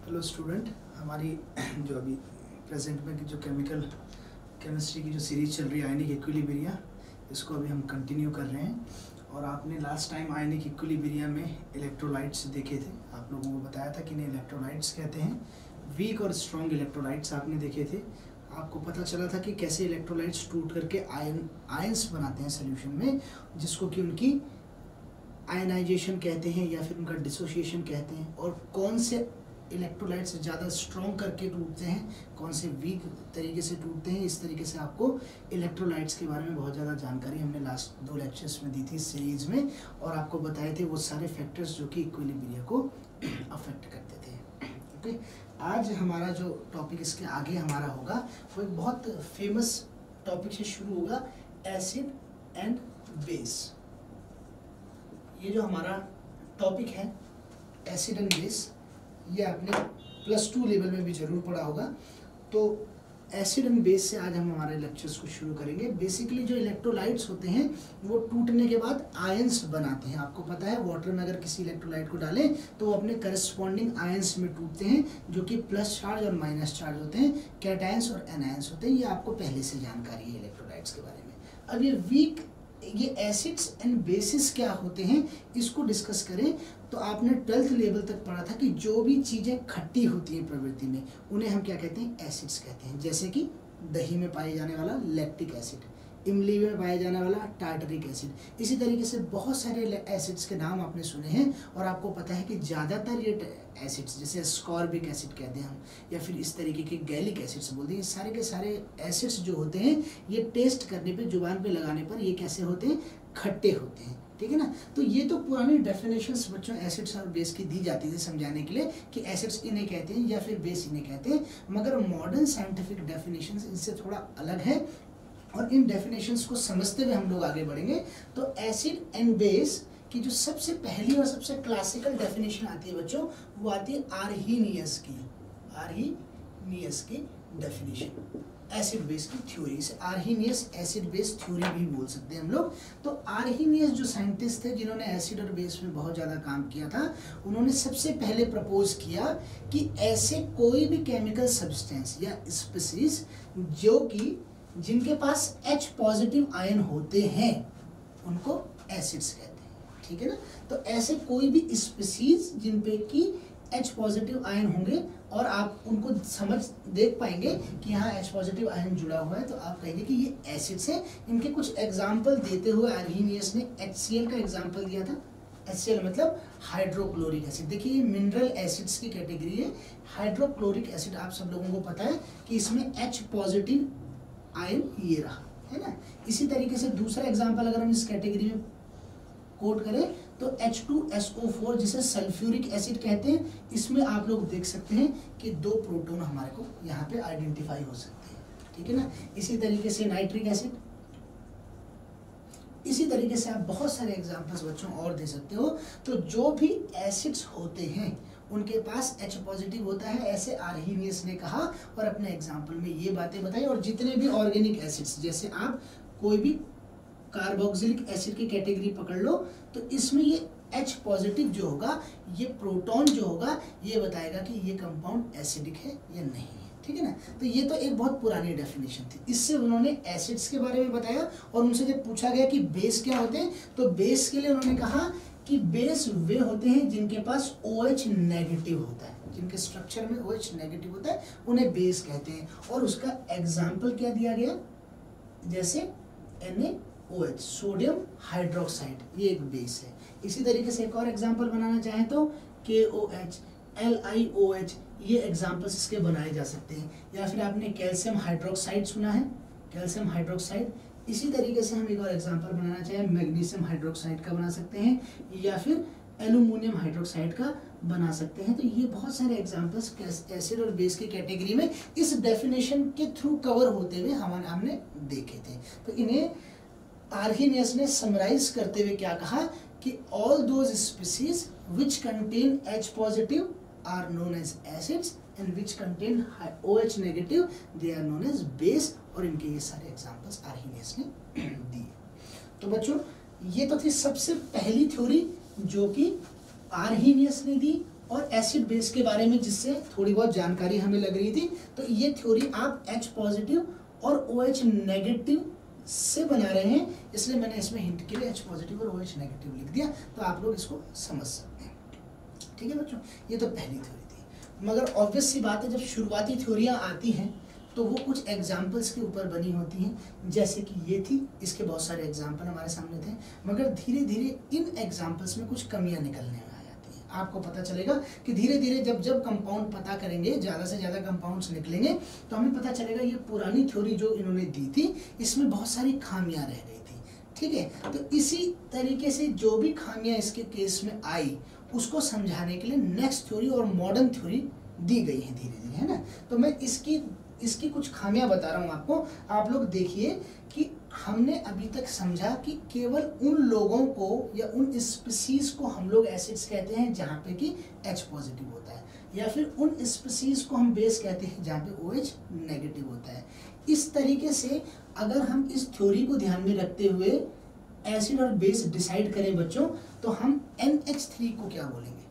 Hello student, हमारी जो अभी प्रेजेंट में जो केमिस्ट्री की जो सीरीज चल रही है आयनिक इक्विलिब्रिया, इसको अभी हम कंटिन्यू कर रहे हैं। और आपने लास्ट टाइम आयनिक इक्विलिब्रिया में इलेक्ट्रोलाइट्स देखे थे। आप लोगों को बताया था कि इन्हें इलेक्ट्रोलाइट्स कहते हैं। वीक और स्ट्रॉन्ग इलेक्ट्रोलाइट्स आपने देखे थे। आपको पता चला था कि कैसे इलेक्ट्रोलाइट्स टूट करके आयंस बनाते हैं सोल्यूशन में, जिसको कि उनकी आयनाइजेशन कहते हैं या फिर उनका डिसोसिएशन कहते हैं। और कौन से इलेक्ट्रोलाइट्स ज़्यादा स्ट्रॉन्ग करके टूटते हैं, कौन से वीक तरीके से टूटते हैं। इस तरीके से आपको इलेक्ट्रोलाइट्स के बारे में बहुत ज़्यादा जानकारी हमने लास्ट 2 लेक्चर्स में दी थी इस सीरीज में। और आपको बताए थे वो सारे फैक्टर्स जो कि इक्विलिब्रिया को अफेक्ट करते थे। ओके, आज हमारा जो टॉपिक इसके आगे हमारा होगा वो एक बहुत फेमस टॉपिक से शुरू होगा, एसिड एंड बेस। ये जो हमारा टॉपिक है एसिड एंड बेस, ये आपने +2 लेवल में भी जरूर पढ़ा होगा। तो एसिड एंड बेस से आज हम हमारे लेक्चर्स को शुरू करेंगे। बेसिकली जो इलेक्ट्रोलाइट्स होते हैं वो टूटने के बाद आयंस बनाते हैं। आपको पता है वाटर में अगर किसी इलेक्ट्रोलाइट को डालें तो वो अपने करस्पॉन्डिंग आयंस में टूटते हैं, जो कि प्लस चार्ज और माइनस चार्ज होते हैं, कैटायंस और एनायंस होते हैं। ये आपको पहले से जानकारी है इलेक्ट्रोलाइट्स के बारे में। अब ये एसिड्स एंड बेसिस क्या होते हैं, इसको डिस्कस करें तो आपने 12th लेवल तक पढ़ा था कि जो भी चीज़ें खट्टी होती हैं प्रवृत्ति में उन्हें हम क्या कहते हैं, एसिड्स कहते हैं। जैसे कि दही में पाए जाने वाला लैक्टिक एसिड, इमली में पाया जाने वाला टार्टरिक एसिड। इसी तरीके से बहुत सारे एसिड्स के नाम आपने सुने हैं। और आपको पता है कि ज़्यादातर ये एसिड्स, जैसे स्कॉर्बिक एसिड कहते हैं हम, या फिर इस तरीके के गैलिक एसिड्स बोलते हैं, सारे के सारे एसिड्स जो होते हैं ये टेस्ट करने पे, जुबान पे लगाने पर ये कैसे होते हैं, खट्टे होते हैं। ठीक है ना। तो ये तो पुरानी डेफिनेशंस बच्चों एसिड्स और बेस की दी जाती थी समझाने के लिए कि एसिड्स इन्हें कहते हैं या फिर बेस इन्हें कहते हैं। मगर मॉडर्न साइंटिफिक डेफिनेशंस इनसे थोड़ा अलग है और इन डेफिनेशंस को समझते हुए हम लोग आगे बढ़ेंगे। तो एसिड एंड बेस की जो सबसे पहली और सबसे क्लासिकल डेफिनेशन आती है बच्चों, वो आती है आर्हीनियस की डेफिनेशन, एसिड बेस की थ्योरी से। आर्हीनियस एसिड बेस थ्योरी भी बोल सकते हैं हम लोग। तो आर्हीनियस जो साइंटिस्ट थे जिन्होंने एसिड और बेस में बहुत ज़्यादा काम किया था, उन्होंने सबसे पहले प्रपोज किया कि ऐसे कोई भी केमिकल सब्सटेंस या स्पीसीज जो कि जिनके पास H पॉजिटिव आयन होते हैं उनको एसिड्स कहते हैं। ठीक है ना। तो ऐसे कोई भी स्पीसीज जिन पे कि H पॉजिटिव आयन होंगे और आप उनको देख पाएंगे कि यहाँ H पॉजिटिव आयन जुड़ा हुआ है, तो आप कहेंगे कि ये एसिड्स हैं। इनके कुछ एग्जाम्पल देते हुए आर्हीनियस ने HCl का एग्जाम्पल दिया था। HCl मतलब हाइड्रोक्लोरिक एसिड। देखिए ये मिनरल एसिड्स की कैटेगरी है। हाइड्रोक्लोरिक एसिड आप सब लोगों को पता है कि इसमें H पॉजिटिव आयन ये रहा है ना। इसी तरीके से दूसरा एग्जाम्पल अगर हम इस कैटेगरी में कोट करें तो H2SO4 जिसे सल्फ्यूरिक एसिड कहते हैं, इसमें आप लोग देख सकते हैं कि 2 प्रोटॉन हमारे को यहाँ पे आइडेंटिफाई हो सकते हैं। ठीक है ना। इसी तरीके से नाइट्रिक एसिड, इसी तरीके से आप बहुत सारे एग्जाम्पल्स बच्चों और दे सकते हो। तो जो भी एसिड्स होते हैं उनके पास H पॉजिटिव होता है, ऐसे आर्हीनियस ने कहा और अपने एग्जाम्पल में ये बातें बताई। और जितने भी ऑर्गेनिक एसिड्स, जैसे आप कोई भी कार्बोक्सिलिक एसिड की कैटेगरी पकड़ लो, तो इसमें ये H पॉजिटिव जो होगा, ये प्रोटॉन जो होगा, ये बताएगा कि ये कंपाउंड एसिडिक है या नहीं है। ठीक है ना। तो ये तो एक बहुत पुरानी डेफिनेशन थी। इससे उन्होंने एसिड्स के बारे में बताया। और उनसे जब पूछा गया कि बेस क्या होते हैं, तो बेस के लिए उन्होंने कहा कि बेस वे होते हैं जिनके पास OH नेगेटिव होता है, जिनके स्ट्रक्चर में OH नेगेटिव होता है, उन्हें बेस कहते हैं। और उसका एग्जाम्पल क्या दिया गया, जैसे NaOH, सोडियम हाइड्रोक्साइड, ये एक बेस है। इसी तरीके से एक और एग्जाम्पल बनाना चाहें तो KOH, LiOH, ये एग्जाम्पल्स इसके बनाए जा सकते हैं। या फिर आपने कैल्शियम हाइड्रोक्साइड सुना है, कैल्शियम हाइड्रोक्साइड। इसी तरीके से हम एक और एग्जाम्पल बनाना चाहें, मैग्नीशियम हाइड्रोक्साइड का बना सकते हैं, या फिर एल्यूमिनियम हाइड्रोक्साइड का बना सकते हैं। तो ये बहुत सारे एग्जाम्पल्स एसिड और बेस की कैटेगरी में इस डेफिनेशन के थ्रू कवर होते हुए हमने देखे थे। तो इन्हें आर्हीनियस ने समराइज करते हुए क्या कहा कि all those species which contain H positive are known as acids and which contain OH negative they are known as base. और इनके ये सारे एग्जाम्पल्स आर्हीनियस ने दिए। तो बच्चों ये तो थी सबसे पहली थ्योरी जो कि आर्हीनियस ने दी और एसिड बेस के बारे में जिससे थोड़ी बहुत जानकारी हमें लग रही थी। तो ये थ्योरी आप H पॉजिटिव और OH नेगेटिव से बना रहे हैं, इसलिए मैंने इसमें हिंट के लिए H पॉजिटिव और OH नेगेटिव लिख दिया, तो आप लोग इसको समझ सकते हैं। ठीक है बच्चों, ये तो पहली थ्योरी थी। मगर ऑब्वियस सी बात है, जब शुरुआती थ्योरियाँ आती हैं तो वो कुछ एग्जाम्पल्स के ऊपर बनी होती हैं, जैसे कि ये थी, इसके बहुत सारे एग्जाम्पल हमारे सामने थे, मगर धीरे धीरे इन एग्जाम्पल्स में कुछ कमियां निकलने आ जाती हैं। आपको पता चलेगा कि धीरे धीरे जब जब कंपाउंड पता करेंगे, ज़्यादा से ज़्यादा कंपाउंड्स निकलेंगे, तो हमें पता चलेगा ये पुरानी थ्योरी जो इन्होंने दी थी इसमें बहुत सारी खामियाँ रह गई थी। ठीक है, तो इसी तरीके से जो भी खामियाँ इसके केस में आई उसको समझाने के लिए नेक्स्ट थ्योरी और मॉडर्न थ्योरी दी गई है धीरे धीरे, है ना। तो मैं इसकी कुछ खामियां बता रहा हूं आपको। आप लोग देखिए कि हमने अभी तक समझा कि केवल उन लोगों को या उन स्पीसीज को हम लोग एसिड्स कहते हैं जहां पे कि H पॉजिटिव होता है, या फिर उन स्पीसीज को हम बेस कहते हैं जहां पे OH नेगेटिव होता है। इस तरीके से अगर हम इस थ्योरी को ध्यान में रखते हुए एसिड और बेस डिसाइड करें बच्चों, तो हम NH3 को क्या बोलेंगे?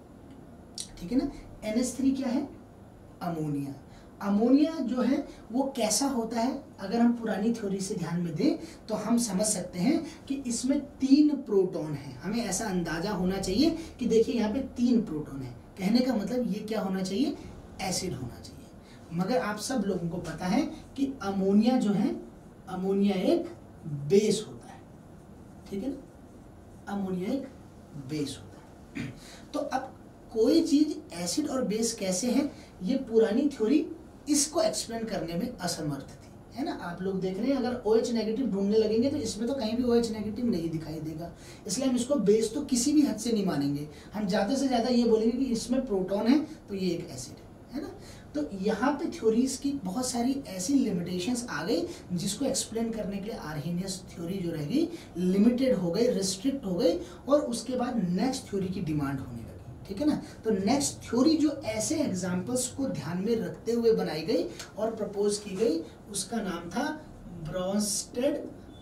ठीक है ना, NH3 क्या है? अमोनिया। अमोनिया जो है वो कैसा होता है, अगर हम पुरानी थ्योरी से ध्यान में दें तो हम समझ सकते हैं कि इसमें 3 प्रोटॉन हैं। हमें ऐसा अंदाजा होना चाहिए कि देखिए यहाँ पे 3 प्रोटॉन है, कहने का मतलब ये क्या होना चाहिए? एसिड होना चाहिए। मगर आप सब लोगों को पता है कि अमोनिया जो है, अमोनिया एक बेस होता है। ठीक है ना, अमोनिया एक बेस होता है। तो अब कोई चीज एसिड और बेस कैसे है, ये पुरानी थ्योरी इसको एक्सप्लेन करने में असमर्थ थी, है ना। आप लोग देख रहे हैं, अगर OH नेगेटिव ढूंढने लगेंगे तो इसमें तो कहीं भी OH नेगेटिव नहीं दिखाई देगा, इसलिए हम इसको बेस तो किसी भी हद से नहीं मानेंगे। हम ज़्यादा से ज़्यादा ये बोलेंगे कि इसमें प्रोटॉन है तो ये एक एसिड है ना। तो यहाँ पे थ्योरीज की बहुत सारी ऐसी लिमिटेशंस आ गई जिसको एक्सप्लेन करने के लिए आर्हेनियस थ्योरी जो रहेगी लिमिटेड हो गई, रिस्ट्रिक्ट हो गई, और उसके बाद नेक्स्ट थ्योरी की डिमांड होने लगी। ठीक है ना, तो नेक्स्ट थ्योरी जो ऐसे एग्जाम्पल्स को ध्यान में रखते हुए बनाई गई और प्रपोज की गई, उसका नाम था Bronsted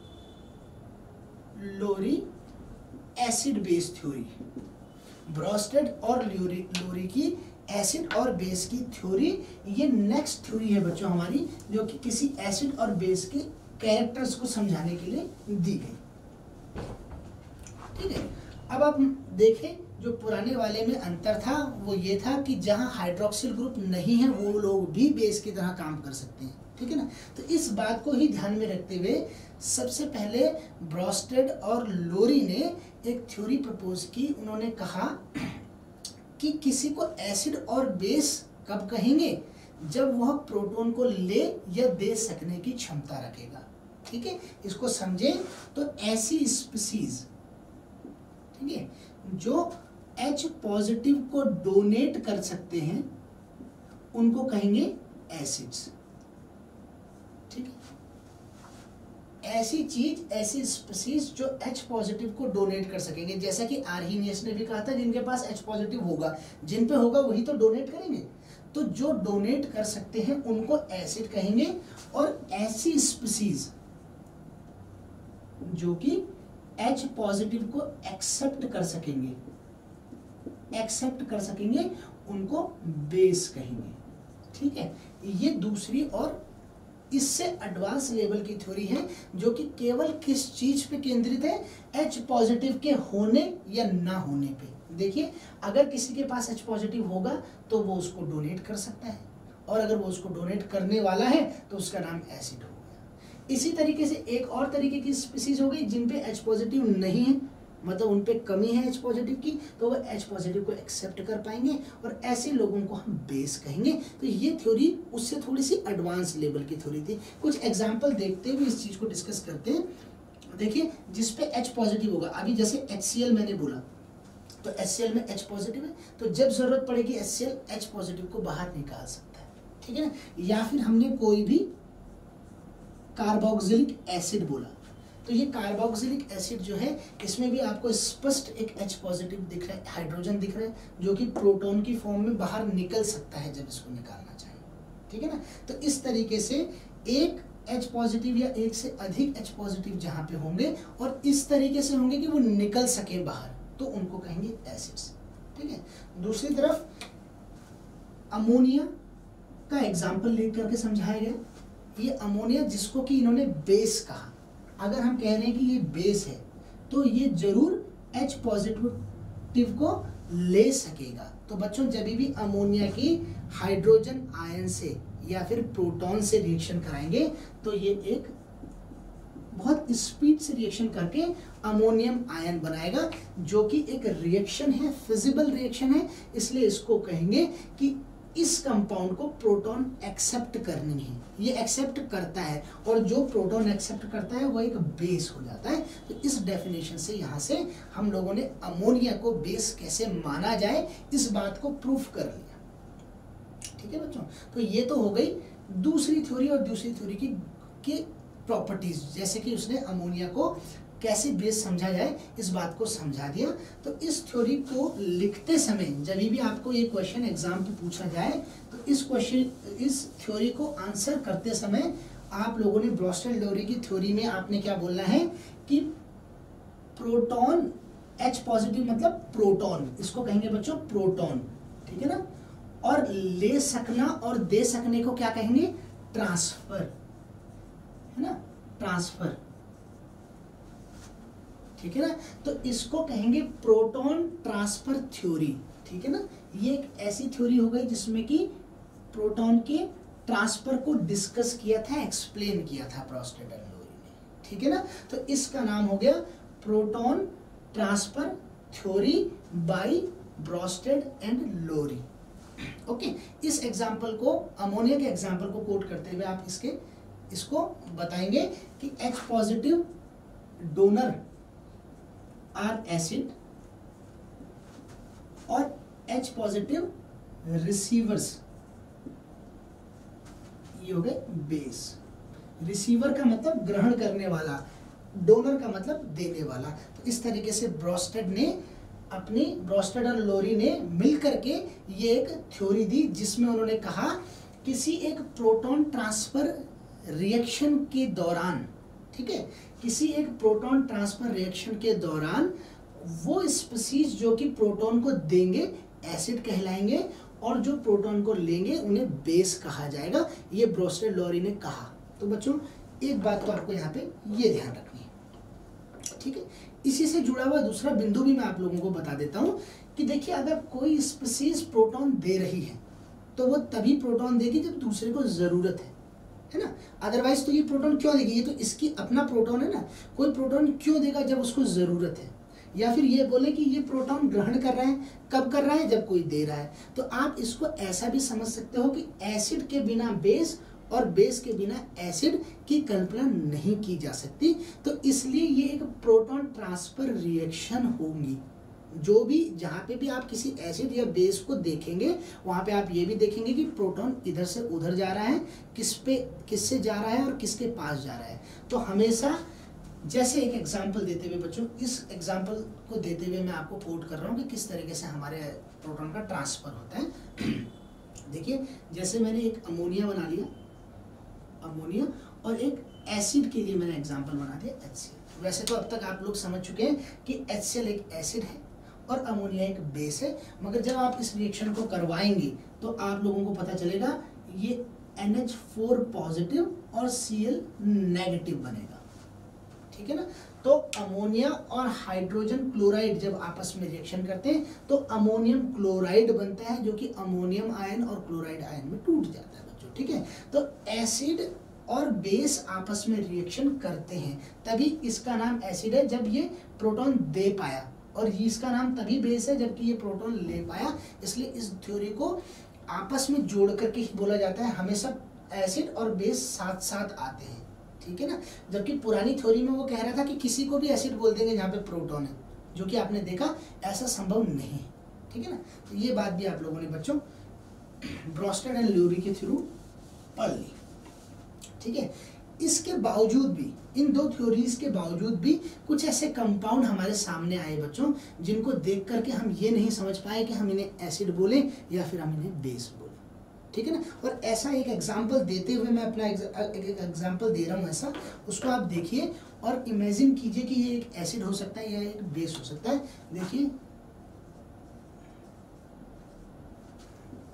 Lowry acid base theory. Bronsted और लोरी की एसिड और बेस की थ्योरी, ये नेक्स्ट थ्योरी है बच्चों हमारी, जो कि किसी एसिड और बेस के कैरेक्टर्स को समझाने के लिए दी गई। ठीक है, अब आप देखें, जो पुराने वाले में अंतर था वो ये था कि जहां हाइड्रोक्सिल ग्रुप नहीं है वो लोग भी बेस की तरह काम कर सकते हैं। ठीक है ना, तो इस बात को ही ध्यान में रखते हुए सबसे पहले ब्रॉन्स्टेड और लोरी ने एक थ्योरी प्रपोज की। उन्होंने कहा कि किसी को एसिड और बेस कब कहेंगे? जब वह प्रोटॉन को ले या दे सकने की क्षमता रखेगा। ठीक है, इसको समझें तो ऐसी स्पीसीज, ठीक है, जो H पॉजिटिव को डोनेट कर सकते हैं उनको कहेंगे एसिड्स। ठीक है, ऐसी चीज, ऐसी स्पीसीज जो H पॉजिटिव को डोनेट कर सकेंगे, जैसा कि आर्हेनियस ने भी कहा था, जिनके पास H पॉजिटिव होगा, जिन पे होगा वही तो डोनेट करेंगे। तो जो डोनेट कर सकते हैं उनको एसिड कहेंगे, और ऐसी स्पीसीज जो कि H पॉजिटिव को एक्सेप्ट कर सकेंगे उनको बेस कहेंगे। ठीक है, ये दूसरी और इससे एडवांस लेवल की थ्योरी है, जो कि केवल किस चीज पे केंद्रित है? H पॉजिटिव के होने या ना होने पे। देखिए, अगर किसी के पास H पॉजिटिव होगा तो वो उसको डोनेट कर सकता है, और अगर वो उसको डोनेट करने वाला है तो उसका नाम एसिड हो गया। इसी तरीके से एक और तरीके की स्पीसीज हो गई जिन पे H पॉजिटिव नहीं है, मतलब उन पे कमी है H पॉजिटिव की, तो वो H पॉजिटिव को एक्सेप्ट कर पाएंगे, और ऐसे लोगों को हम बेस कहेंगे। तो ये थ्योरी उससे थोड़ी सी एडवांस लेवल की थ्योरी थी। कुछ एग्जांपल देखते हुए इस चीज को डिस्कस करते हैं। देखिए, जिस पे H पॉजिटिव होगा, अभी जैसे HCl मैंने बोला, तो HCl में H पॉजिटिव है, तो जब जरूरत पड़ेगी HCl H पॉजिटिव को बाहर निकाल सकता है। ठीक है ना, या फिर हमने कोई भी कार्बोक्सिलिक एसिड बोला, तो ये कार्बोक्सिलिक एसिड जो है, इसमें भी आपको स्पष्ट एक H पॉजिटिव दिख रहा है, हाइड्रोजन दिख रहा है, जो कि प्रोटॉन की फॉर्म में बाहर निकल सकता है जब इसको निकालना चाहे। ठीक है ना, तो इस तरीके से एक H पॉजिटिव या एक से अधिक H पॉजिटिव जहाँ पे होंगे और इस तरीके से होंगे कि वो निकल सके बाहर, तो उनको कहेंगे एसिड्स। ठीक है। दूसरी तरफ अमोनिया का एग्जाम्पल ले करके समझाया गया। ये अमोनिया जिसको कि इन्होंने बेस कहा, अगर हम कह रहे हैं कि ये बेस है तो ये जरूर H पॉजिटिव को ले सकेगा। तो बच्चों जब भी अमोनिया की हाइड्रोजन आयन से या फिर प्रोटॉन से रिएक्शन कराएंगे तो ये एक बहुत स्पीड से रिएक्शन करके अमोनियम आयन बनाएगा, जो कि एक रिएक्शन है, फिजिबल रिएक्शन है, इसलिए इसको कहेंगे कि इस कंपाउंड को प्रोटॉन एक्सेप्ट करनी है। ये एक्सेप्ट करता है और जो प्रोटॉन एक्सेप्ट करता है वो एक बेस हो जाता है। तो इस डेफिनेशन से यहाँ से हम लोगों ने अमोनिया को बेस कैसे माना जाए इस बात को प्रूफ कर लिया। ठीक है बच्चों, तो ये तो हो गई दूसरी थ्योरी और दूसरी थ्योरी की प्रॉपर्टीज, जैसे कि उसने अमोनिया को कैसे बेस समझा जाए इस बात को समझा दिया। तो इस थ्योरी को लिखते समय जब भी आपको ये क्वेश्चन एग्जाम पे पूछा जाए तो इस थ्योरी को आंसर करते समय आप लोगों ने ब्रोस्टेड-लोरी की थ्योरी में आपने क्या बोलना है कि प्रोटॉन H पॉजिटिव मतलब प्रोटॉन, इसको कहेंगे बच्चों प्रोटॉन, ठीक है ना। और ले सकना और दे सकने को क्या कहेंगे, ट्रांसफर, है ना, ट्रांसफर, ठीक है ना। तो इसको कहेंगे प्रोटॉन ट्रांसफर थ्योरी, ठीक है ना। ये एक ऐसी थ्योरी हो गई जिसमें कि प्रोटॉन के ट्रांसफर को डिस्कस किया था, एक्सप्लेन किया था ब्रोस्टेड-लोरी ने, ठीक है ना। तो इसका नाम हो गया proton transfer theory by Bronsted Lowry. Okay, इस एग्जाम्पल को, अमोनिया के एग्जाम्पल को कोट करते हुए आप इसको बताएंगे कि H positive donor are acid और H पॉजिटिव रिसीवर्स ये हो गए बेस। रिसीवर का मतलब ग्रहण करने वाला, डोनर का मतलब देने वाला। तो इस तरीके से ब्रोस्टेड और लोरी ने मिल करके ये एक थ्योरी दी जिसमें उन्होंने कहा किसी एक प्रोटॉन ट्रांसफर रिएक्शन के दौरान, ठीक है, किसी एक प्रोटॉन ट्रांसफर रिएक्शन के दौरान वो स्पीशीज जो कि प्रोटॉन को देंगे एसिड कहलाएंगे और जो प्रोटॉन को लेंगे उन्हें बेस कहा जाएगा। ये ब्रोस्टेड-लोरी ने कहा। तो बच्चों एक बात तो आपको यहाँ पे ये ध्यान रखनी है, ठीक है। इसी से जुड़ा हुआ दूसरा बिंदु भी मैं आप लोगों को बता देता हूँ कि देखिए अगर कोई स्पीशीज प्रोटॉन दे रही है तो वो तभी प्रोटॉन देगी जब दूसरे को जरूरत है ना। अदरवाइज तो ये प्रोटॉन क्यों देगी, ये तो इसकी अपना प्रोटॉन है ना। कोई प्रोटॉन क्यों देगा, जब उसको जरूरत है, या फिर ये बोले कि ये प्रोटॉन ग्रहण कर रहा है, कब कर रहा है, जब कोई दे रहा है। तो आप इसको ऐसा भी समझ सकते हो कि एसिड के बिना बेस और बेस के बिना एसिड की कल्पना नहीं की जा सकती। तो इसलिए ये एक प्रोटॉन ट्रांसफर रिएक्शन होंगी। जो भी जहाँ पे भी आप किसी एसिड या बेस को देखेंगे वहाँ पे आप ये भी देखेंगे कि प्रोटॉन इधर से उधर जा रहा है, किससे जा रहा है और किसके पास जा रहा है। तो हमेशा जैसे एक एग्जाम्पल देते हुए बच्चों, इस एग्जाम्पल को देते हुए मैं आपको कोट कर रहा हूँ कि किस तरीके से हमारे प्रोटॉन का ट्रांसफर होता है। देखिए जैसे मैंने एक अमोनिया बना लिया, अमोनिया, और एक एसिड के लिए मैंने एग्जाम्पल बना दिया HCl। वैसे तो अब तक आप लोग समझ चुके हैं कि HCl एक एसिड है और अमोनिया एक बेस है, मगर जब आप इस रिएक्शन को करवाएंगे तो आप लोगों को पता चलेगा ये NH4 पॉजिटिव और Cl नेगेटिव बनेगा, ठीक है ना। तो अमोनिया और हाइड्रोजन क्लोराइड जब आपस में रिएक्शन करते हैं तो अमोनियम क्लोराइड बनता है, जो कि अमोनियम आयन और क्लोराइड आयन में टूट जाता है बच्चों, ठीक है। तो एसिड और बेस आपस में रिएक्शन करते हैं तभी इसका नाम एसिड है जब ये प्रोटॉन दे पाया, और इसका नाम तभी बेस है जबकि ये प्रोटॉन ले पाया। इसलिए इस थ्योरी को आपस में जोड़ करके ही बोला जाता है। हमेशा एसिड और बेस साथ साथ आते हैं, ठीक है ना। जबकि पुरानी थ्योरी में वो कह रहा था कि किसी को भी एसिड बोल देंगे जहाँ पे प्रोटॉन है, जो कि आपने देखा ऐसा संभव नहीं है, ठीक है ना। तो ये बात भी आप लोगों ने बच्चों ब्रोस्टेड-लोरी के थ्रू पढ़ ली, ठीक है। इसके बावजूद भी, इन दो थ्योरीज के बावजूद भी कुछ ऐसे कंपाउंड हमारे सामने आए बच्चों जिनको देख करके हम ये नहीं समझ पाए कि हम इन्हें एसिड बोले या फिर हम इन्हें बेस बोले, ठीक है ना। और ऐसा एक एग्जाम्पल देते हुए मैं अपना एक एग्जाम्पल दे रहा हूँ ऐसा, उसको आप देखिए और इमेजिन कीजिए कि ये एक एसिड हो सकता है या एक बेस हो सकता है। देखिए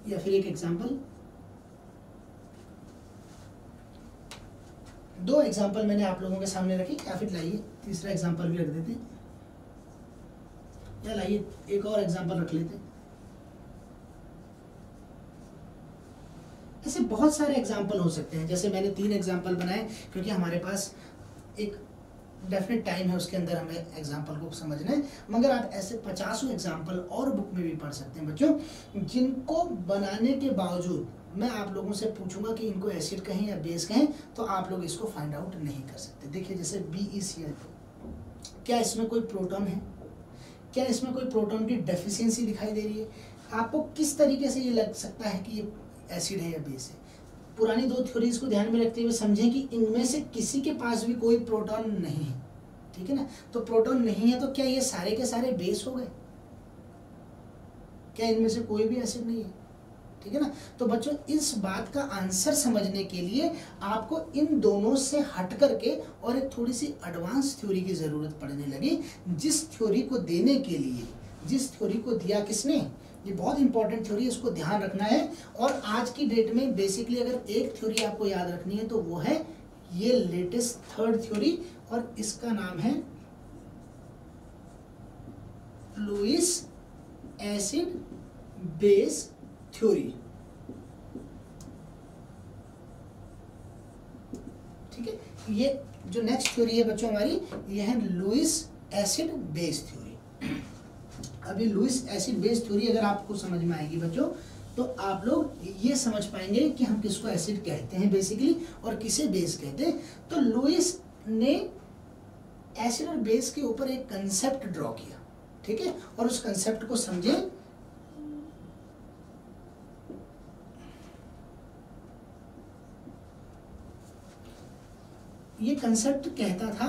या फिर एक एग्जाम्पल, दो एग्जाम्पल मैंने आप लोगों के सामने रखी, या फिर लाइए तीसरा एग्जाम्पल भी रख देते हैं, या लाइए एक और एग्जाम्पल रख लेते हैं। ऐसे बहुत सारे एग्जाम्पल हो सकते हैं, जैसे मैंने 3 एग्जाम्पल बनाए क्योंकि हमारे पास एक डेफिनेट टाइम है, उसके अंदर हमें एग्जाम्पल को समझना है। मगर आप ऐसे 50 एग्जाम्पल और बुक में भी पढ़ सकते हैं बच्चों, जिनको बनाने के बावजूद मैं आप लोगों से पूछूंगा कि इनको एसिड कहें या बेस कहें, तो आप लोग इसको फाइंड आउट नहीं कर सकते। देखिए जैसे BeCl, क्या इसमें कोई प्रोटॉन है? क्या इसमें कोई प्रोटॉन की डेफिशिएंसी दिखाई दे रही है? आपको किस तरीके से ये लग सकता है कि ये एसिड है या बेस है? पुरानी 2 थ्योरीज को ध्यान में रखते हुए समझें कि इनमें से किसी के पास भी कोई प्रोटॉन नहीं है, ठीक है ना। तो प्रोटॉन नहीं है तो क्या ये सारे के सारे बेस हो गए? क्या इनमें से कोई भी एसिड नहीं है? ठीक है ना। तो बच्चों इस बात का आंसर समझने के लिए आपको इन दोनों से हट करके और एक थोड़ी सी एडवांस थ्योरी की जरूरत पड़ने लगी, जिस थ्योरी को देने के लिए, जिस थ्योरी को दिया किसने, ये बहुत इंपॉर्टेंट थ्योरी है, इसको ध्यान रखना है। और आज की डेट में बेसिकली अगर एक थ्योरी आपको याद रखनी है तो वो है ये लेटेस्ट थर्ड थ्योरी, और इसका नाम है लुईस एसिड बेस थ्योरी। ठीक है, ये जो नेक्स्ट थ्योरी है बच्चों हमारी, ये है लुईस एसिड बेस थ्योरी। अभी लुईस एसिड बेस थ्योरी अगर आपको समझ में आएगी बच्चों, तो आप लोग ये समझ पाएंगे कि हम किसको एसिड कहते हैं बेसिकली और किसे बेस कहते हैं। तो लुईस ने एसिड और बेस के ऊपर एक कंसेप्ट ड्रॉ किया, ठीक है, और उस कंसेप्ट को समझें। ये कंसेप्ट कहता था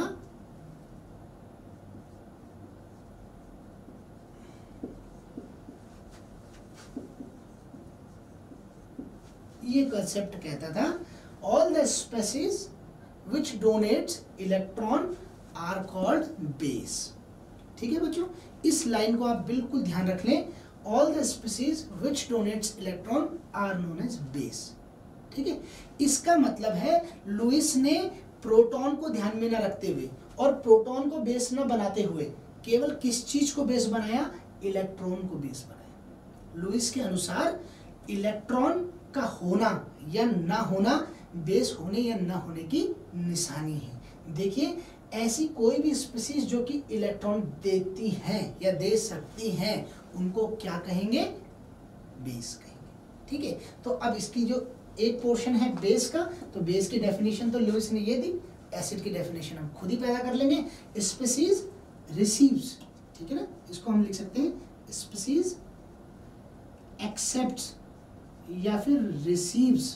all the species which donates electron are called base. ठीक है बच्चों, इस लाइन को आप बिल्कुल ध्यान रख लें, all the species which donates electron are known as base. ठीक है, इसका मतलब है लुईस ने प्रोटॉन को ध्यान में न रखते हुए और प्रोटॉन को बेस न बनाते हुए केवल किस चीज को बेस बनाया? इलेक्ट्रॉन को बेस बनाया। लुईस के अनुसार इलेक्ट्रॉन का होना या ना होना बेस होने या ना होने की निशानी है। देखिए ऐसी कोई भी स्पीसीज जो कि इलेक्ट्रॉन देती हैं या दे सकती हैं, उनको क्या कहेंगे? बेस कहेंगे। ठीक है, तो अब इसकी जो एक पोर्शन है बेस का, तो बेस की डेफिनेशन तो लुईस ने ये दी, एसिड की डेफिनेशन हम खुद ही पैदा कर लेंगे। स्पीसीज रिसीव्स, ठीक है ना, इसको हम लिख सकते हैं स्पीसीज एक्सेप्ट्स या फिर receives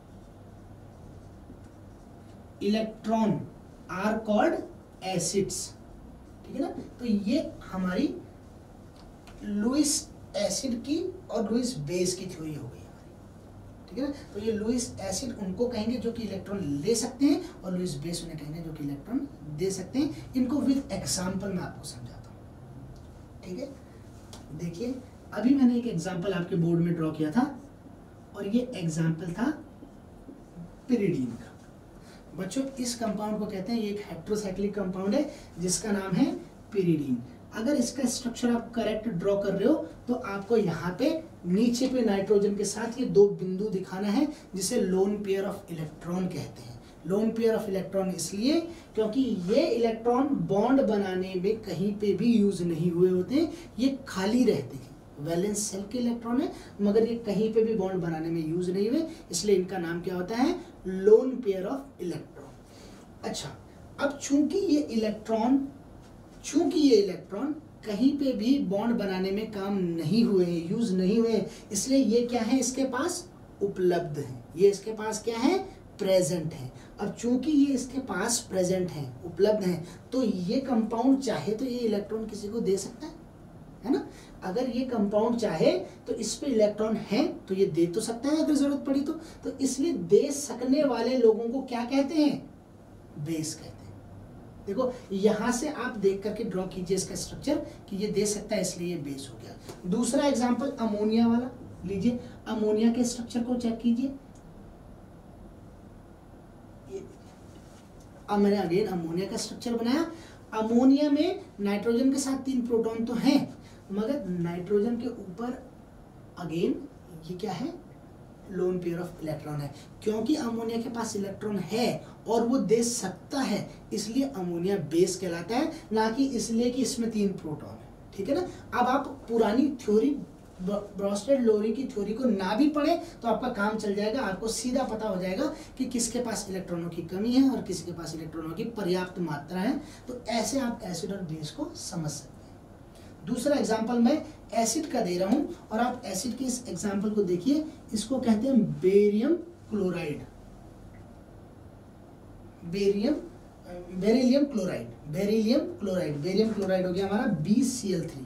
electron are called acids. ठीक है ना, तो ये हमारी लुईस एसिड की और लुईस बेस की थ्योरी हो गई हमारी। ठीक है ना, तो ये लुईस एसिड उनको कहेंगे जो कि इलेक्ट्रॉन ले सकते हैं और लुईस बेस उन्हें कहेंगे जो कि इलेक्ट्रॉन दे सकते हैं। इनको विद एग्जाम्पल मैं आपको समझाता हूँ। ठीक है, देखिए अभी मैंने एक एग्जाम्पल आपके बोर्ड में ड्रॉ किया था और ये एग्जाम्पल था पिरिडीन का। बच्चों इस कंपाउंड को कहते हैं, ये एक हेट्रोसाइक्लिक कंपाउंड है जिसका नाम है पिरिडीन। अगर इसका स्ट्रक्चर आप करेक्ट ड्रॉ कर रहे हो तो आपको यहाँ पे नीचे पे नाइट्रोजन के साथ ये 2 बिंदु दिखाना है जिसे लोन पेयर ऑफ इलेक्ट्रॉन कहते हैं। लोन पेयर ऑफ इलेक्ट्रॉन इसलिए क्योंकि ये इलेक्ट्रॉन बॉन्ड बनाने में कहीं पे भी यूज नहीं हुए होते, ये खाली रहते हैं। वैलेंस शेल के इलेक्ट्रॉन है मगर ये कहीं पे भी बॉन्ड बनाने में यूज नहीं हुए, इसलिए इनका नाम क्या होता है? Lone pair of electron. अच्छा, अब चूंकि ये इलेक्ट्रॉन कहीं पे भी बॉन्ड बनाने में काम नहीं हुए, यूज नहीं हुए, इसलिए ये क्या है? इसके पास उपलब्ध है। ये इसके पास क्या है? प्रेजेंट है। अब चूंकि ये इसके पास प्रेजेंट है, उपलब्ध है, तो ये कंपाउंड चाहे तो ये इलेक्ट्रॉन किसी को दे सकता है ना। अगर ये कंपाउंड चाहे तो इस पे इलेक्ट्रॉन है तो ये दे तो सकता है अगर जरूरत पड़ी तो इसलिए दे सकने वाले लोगों को क्या कहते हैं? बेस कहते हैं। देखो यहां से आप देख करके ड्रॉ कीजिए इसका स्ट्रक्चर कि ये दे सकता है इसलिए ये बेस हो गया। दूसरा एग्जांपल अमोनिया वाला। लीजिए अमोनिया के स्ट्रक्चर को चेक कीजिए। अब मैंने अगेन अमोनिया का स्ट्रक्चर बनाया। अमोनिया में नाइट्रोजन के साथ 3 प्रोटॉन तो हैं, मगर नाइट्रोजन के ऊपर अगेन ये क्या है, लोन पेयर ऑफ इलेक्ट्रॉन है। क्योंकि अमोनिया के पास इलेक्ट्रॉन है और वो दे सकता है, इसलिए अमोनिया बेस कहलाता है, ना कि इसलिए कि इसमें 3 प्रोटॉन है। ठीक है ना। अब आप पुरानी थ्योरी ब्रोस्टेड लोरी की थ्योरी को ना भी पढ़े तो आपका काम चल जाएगा, आपको सीधा पता हो जाएगा कि किसके पास इलेक्ट्रॉनों की कमी है और किसके पास इलेक्ट्रॉनों की पर्याप्त मात्रा है। तो ऐसे आप एसिड और बेस को समझ सकते हैं। दूसरा एग्जांपल मैं एसिड का दे रहा हूं और आप एसिड के इस एग्जांपल को देखिए। इसको कहते हैं barium chloride, beryllium chloride. Barium chloride हो गया हमारा BCl3।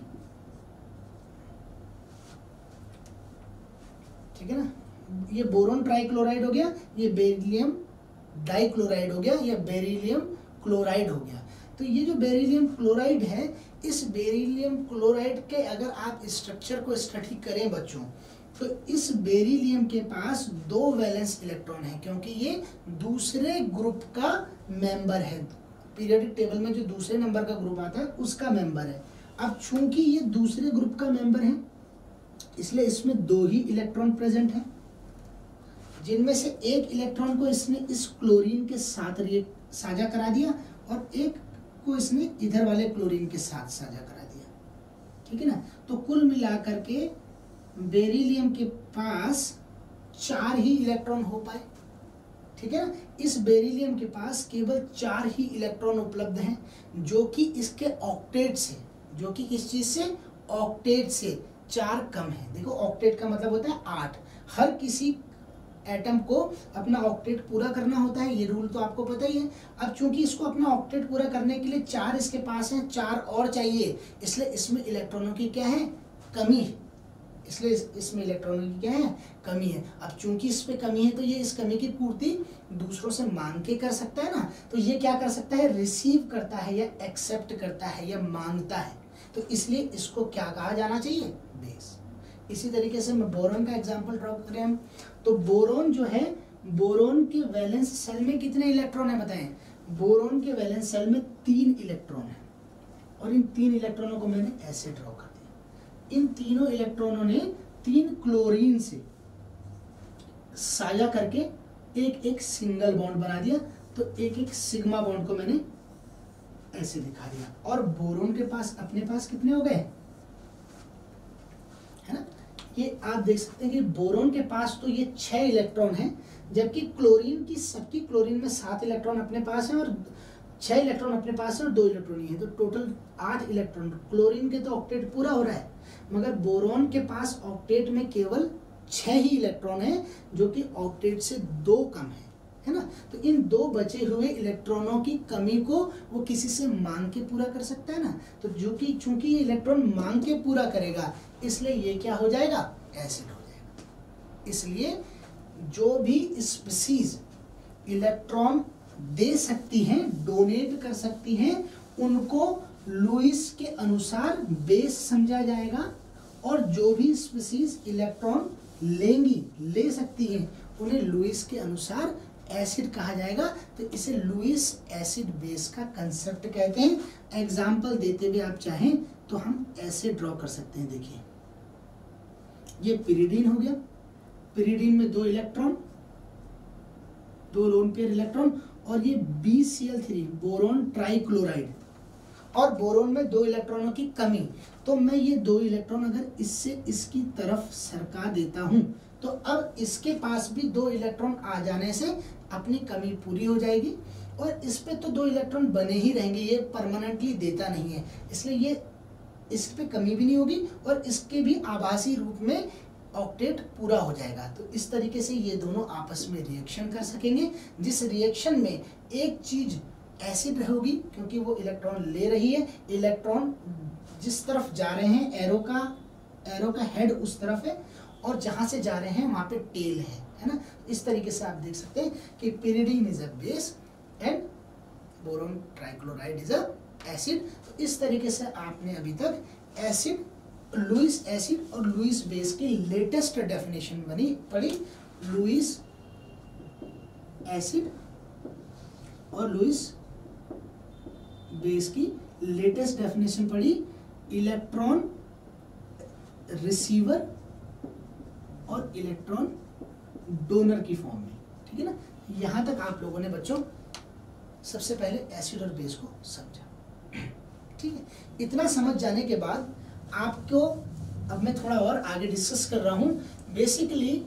ठीक है ना। ये बोरोन ट्राइक्लोराइड हो गया, ये बेरिलियम डाइक्लोराइड हो गया, ये बेरिलियम क्लोराइड हो गया। तो ये जो बेरिलियम क्लोराइड है, इस बेरिलियम क्लोराइड के अगर आप स्ट्रक्चर को स्टडी करें बच्चों, तो इस बेरिलियम के पास 2 वैलेंस इलेक्ट्रॉन है, क्योंकि ये दूसरे ग्रुप का मेंबर है। पीरियोडिक टेबल में जो दूसरे नंबर का ग्रुप आता है उसका मेंबर है। अब चूंकि ये दूसरे ग्रुप का मेंबर है, इसलिए इसमें 2 ही इलेक्ट्रॉन प्रेजेंट हैं, जिनमें से एक इलेक्ट्रॉन को इसने इस क्लोरीन के साथ साझा करा दिया और एक को इसने इधर वाले क्लोरीन के साथ साझा करा दिया। ठीक है ना। तो कुल मिलाकर के बेरिलियम के पास 4 ही इलेक्ट्रॉन हो पाए। ठीक है ना। इस बेरिलियम के पास केवल 4 ही इलेक्ट्रॉन उपलब्ध हैं, जो कि इसके ऑक्टेट से, जो कि किस चीज से, ऑक्टेट से 4 कम है। देखो ऑक्टेट का मतलब होता है 8। हर किसी एटम को अपना ऑक्टेट पूरा करना होता है, ये रूल तो आपको पता ही है। अब चूंकि इसको अपना ऑक्टेट पूरा करने के लिए 4 इसके पास हैं, 4 और चाहिए, इसलिए इसमें इलेक्ट्रॉनों की क्या है, कमी है। इसलिए इसमें इलेक्ट्रॉनों की क्या है, कमी है। अब चूंकि इस पे कमी है तो ये इस कमी की पूर्ति दूसरों से मांग के कर सकता है ना। तो ये क्या कर सकता है, रिसीव करता है या एक्सेप्ट करता है या मांगता है। तो इसलिए इसको क्या कहा जाना चाहिए, बेस। इसी तरीके से मैं बोरॉन का एग्जांपल ड्रॉ करें हम, तो बोरॉन जो है, बोरॉन के वैलेंस सेल में कितने इलेक्ट्रॉन है बताएं। बोरॉन के वैलेंस सेल में 3 इलेक्ट्रॉन है और इन 3 इलेक्ट्रॉनों को मैंने ऐसे ड्रॉ कर दिया। इन तीनों इलेक्ट्रॉनों ने 3 क्लोरीन से साझा करके एक सिंगल बॉन्ड बना दिया। तो एक सिग्मा बॉन्ड को मैंने ऐसे दिखा दिया। और बोरॉन के पास अपने पास कितने हो गए, है ना। ये आप देख सकते हैं कि बोरॉन के पास तो ये 6 इलेक्ट्रॉन हैं, जबकि क्लोरीन की सबकी क्लोरीन में 7 इलेक्ट्रॉन अपने पास हैं और 6 इलेक्ट्रॉन अपने पास है और 2 इलेक्ट्रॉन ही है। तो टोटल 8 इलेक्ट्रॉन। क्लोरीन के तो ऑक्टेट पूरा हो रहा है, मगर बोरॉन के पास ऑक्टेट में केवल 6 ही इलेक्ट्रॉन है, जो कि ऑक्टेट से 2 कम है ना। तो इन 2 बचे हुए इलेक्ट्रॉनों की कमी को वो किसी से मांग के पूरा कर सकता है ना। तो जो कि चूंकि ये इलेक्ट्रॉन मांग के पूरा करेगा, इसलिए ये क्या हो जाएगा, एसिड हो जाएगा। इसलिए जो भी स्पीसीज इलेक्ट्रॉन दे सकती हैं, डोनेट कर सकती हैं, उनको लुईस के अनुसार बेस समझा जाएगा। और जो भी स्पीसीज इलेक्ट्रॉन ले सकती हैं, उन्हें लुईस के अनुसार एसिड कहा जाएगा। तो इसे लुईस एसिड बेस का कंसेप्ट कहते हैं। एग्जाम्पल देते हुए आप चाहें तो हम ऐसे ड्रॉ कर सकते हैं। देखिए ये पिरिडीन हो गया, पिरिडीन में 2 इलेक्ट्रॉन, 2 लोन पेयर इलेक्ट्रॉन, और ये BCl3 बोरोन ट्राइक्लोराइड, और बोरोन में 2 इलेक्ट्रॉनों की कमी। तो मैं ये 2 इलेक्ट्रॉन अगर इससे इसकी तरफ सरका देता हूं, तो अब इसके पास भी 2 इलेक्ट्रॉन आ जाने से अपनी कमी पूरी हो जाएगी। और इस पे तो 2 इलेक्ट्रॉन बने ही रहेंगे, ये परमानेंटली देता नहीं है, इसलिए ये इस पे कमी भी नहीं होगी और इसके भी आभासी रूप में ऑक्टेट पूरा हो जाएगा। तो इस तरीके से ये दोनों आपस में रिएक्शन कर सकेंगे, जिस रिएक्शन में एक चीज एसिड होगी क्योंकि वो इलेक्ट्रॉन ले रही है। इलेक्ट्रॉन जिस तरफ जा रहे हैं, एरो का हेड उस तरफ है, और जहां से जा रहे हैं वहां पे टेल है ना। इस तरीके से आप देख सकते हैं कि pyridine is a base and boron trichloride is a acid. तो इस तरीके से आपने अभी तक एसिड लुईस एसिड और लुईस बेस की लेटेस्ट डेफिनेशन पड़ी। लुईस एसिड और लुईस बेस की लेटेस्ट डेफिनेशन पड़ी इलेक्ट्रॉन रिसीवर और इलेक्ट्रॉन डोनर की फॉर्म में। ठीक है ना, यहां तक आप लोगों ने बच्चों सबसे पहले एसिड और बेस को समझा। ठीक है, इतना समझ जाने के बाद आपको अब मैं थोड़ा और आगे डिस्कस कर रहा हूं। बेसिकली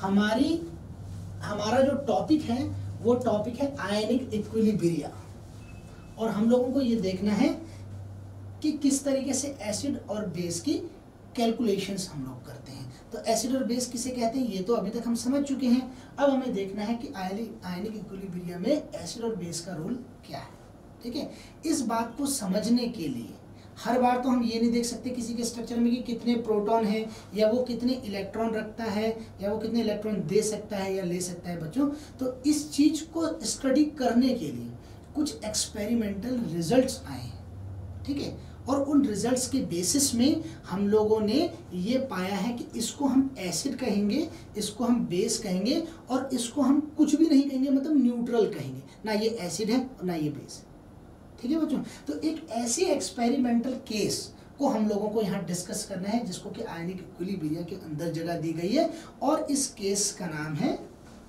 हमारा जो टॉपिक है वो टॉपिक है आयनिक इक्विलिब्रिया, और हम लोगों को ये देखना है कि किस तरीके से एसिड और बेस की कैलकुलेशंस हम लोग करते हैं। तो एसिड और बेस किसे कहते हैं ये तो अभी तक हम समझ चुके हैं। अब हमें देखना है कि आयनिक इक्विलिब्रिया में एसिड और बेस का रोल क्या है। ठीक है, इस बात को समझने के लिए हर बार तो हम ये नहीं देख सकते किसी के स्ट्रक्चर में कि कितने प्रोटॉन है, या वो कितने इलेक्ट्रॉन रखता है, या वो कितने इलेक्ट्रॉन दे सकता है या ले सकता है बच्चों। तो इस चीज को स्टडी करने के लिए कुछ एक्सपेरिमेंटल रिजल्ट्स आए हैं। ठीक है, और उन रिजल्ट्स के बेसिस में हम लोगों ने ये पाया है कि इसको हम एसिड कहेंगे, इसको हम बेस कहेंगे, और इसको हम कुछ भी नहीं कहेंगे, मतलब न्यूट्रल कहेंगे। ना ये एसिड है और ना ये बेस है। ठीक है बच्चों, तो एक ऐसी एक्सपेरिमेंटल केस को हम लोगों को यहाँ डिस्कस करना है जिसको कि आयनिक इक्विलिब्रिया के अंदर जगह दी गई है, और इस केस का नाम है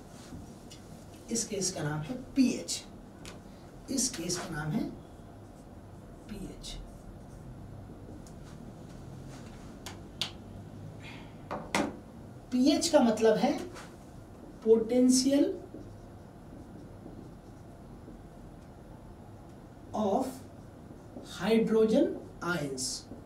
पीएच। इस केस का नाम है पीएच। पीएच का मतलब है potential of hydrogen ions.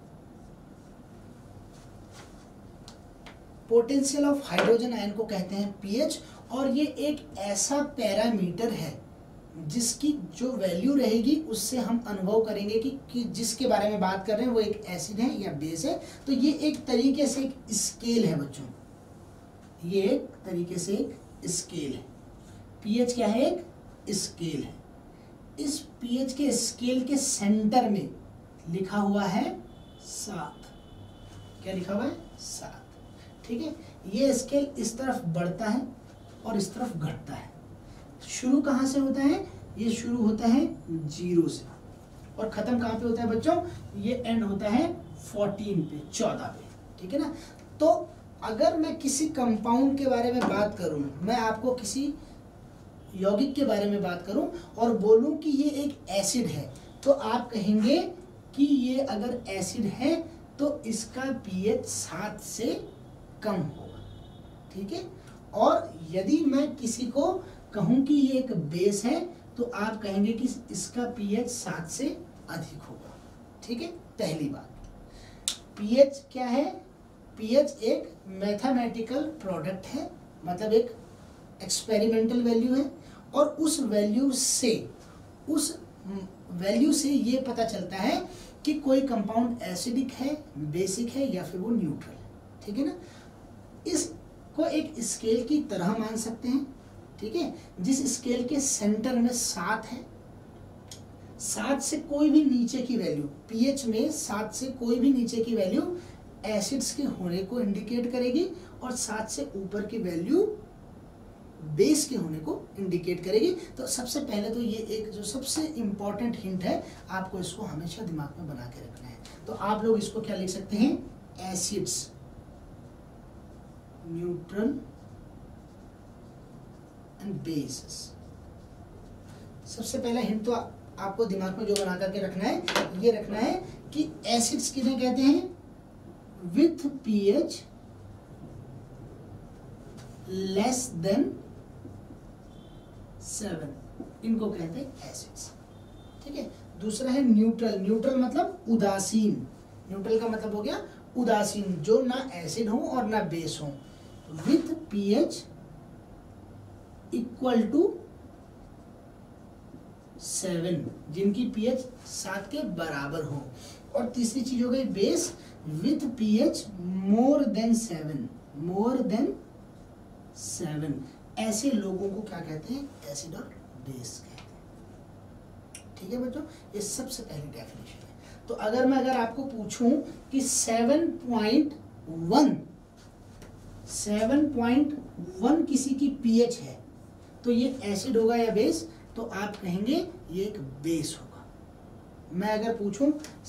Potential of hydrogen ion को कहते हैं पीएच, और ये एक ऐसा पैरामीटर है जिसकी जो वैल्यू रहेगी उससे हम अनुभव करेंगे कि जिसके बारे में बात कर रहे हैं वो एक एसिड है या बेस है। तो ये एक तरीके से एक स्केल है बच्चों, ये एक तरीके से एक स्केल है। पीएच क्या है? एक स्केल है। इस पीएच के स्केल के सेंटर में लिखा हुआ है 7। क्या लिखा हुआ है? 7। ठीक है, ये स्केल इस तरफ बढ़ता है और इस तरफ घटता है। शुरू कहाँ से होता है? ये शुरू होता है 0 से, और खत्म कहाँ पे होता है बच्चों? ये एंड होता है 14 पे, 14 पे। ठीक है ना, तो अगर मैं किसी कंपाउंड के बारे में बात करूं, मैं आपको किसी यौगिक के बारे में बात करूं और बोलूं कि ये एक एसिड है, तो आप कहेंगे कि ये अगर एसिड है तो इसका पीएच 7 से कम होगा। ठीक है, और यदि मैं किसी को कहूं कि ये एक बेस है तो आप कहेंगे कि इसका पीएच 7 से अधिक होगा। ठीक है, पहली बात। पीएच क्या है? पीएच एक मैथमेटिकल प्रोडक्ट है, मतलब एक एक्सपेरिमेंटल वैल्यू है, और उस वैल्यू से ये पता चलता है कि कोई कंपाउंड एसिडिक है, बेसिक है, या फिर वो न्यूट्रल है। ठीक है ना, इसको एक स्केल की तरह मान सकते हैं। ठीक है, जिस स्केल के सेंटर में 7 है, 7 से कोई भी नीचे की वैल्यू, पीएच में 7 से कोई भी नीचे की वैल्यू एसिड्स के होने को इंडिकेट करेगी, और 7 से ऊपर की वैल्यू बेस के होने को इंडिकेट करेगी। तो सबसे पहले तो ये एक जो सबसे इंपॉर्टेंट हिंट है, आपको इसको हमेशा दिमाग में बना के रखना है। तो आप लोग इसको क्या लिख सकते हैं? Acids, neutral and bases. सबसे पहला हिंट तो आपको दिमाग में जो बना करके रखना है, ये रखना है कि एसिड्स किन्हें कहते हैं? विथ पीएच लेस देन 7, इनको कहते हैं एसिड्स। ठीक है, दूसरा है न्यूट्रल। न्यूट्रल मतलब उदासीन। न्यूट्रल का मतलब हो गया उदासीन, जो ना एसिड हो और ना बेस हो। विथ पीएच इक्वल टू 7, जिनकी पीएच 7 के बराबर हो। और तीसरी चीज हो गई base, with pH more than 7, more than 7। ऐसे लोगों को क्या कहते हैं? एसिड और बेस कहते हैं। ठीक है बच्चों, ये सबसे पहली डेफिनेशन है। तो अगर आपको पूछूं कि 7.1 किसी की पीएच है तो ये एसिड होगा या बेस, तो आप कहेंगे ये एक बेस होगा। मैं अगर पूछूं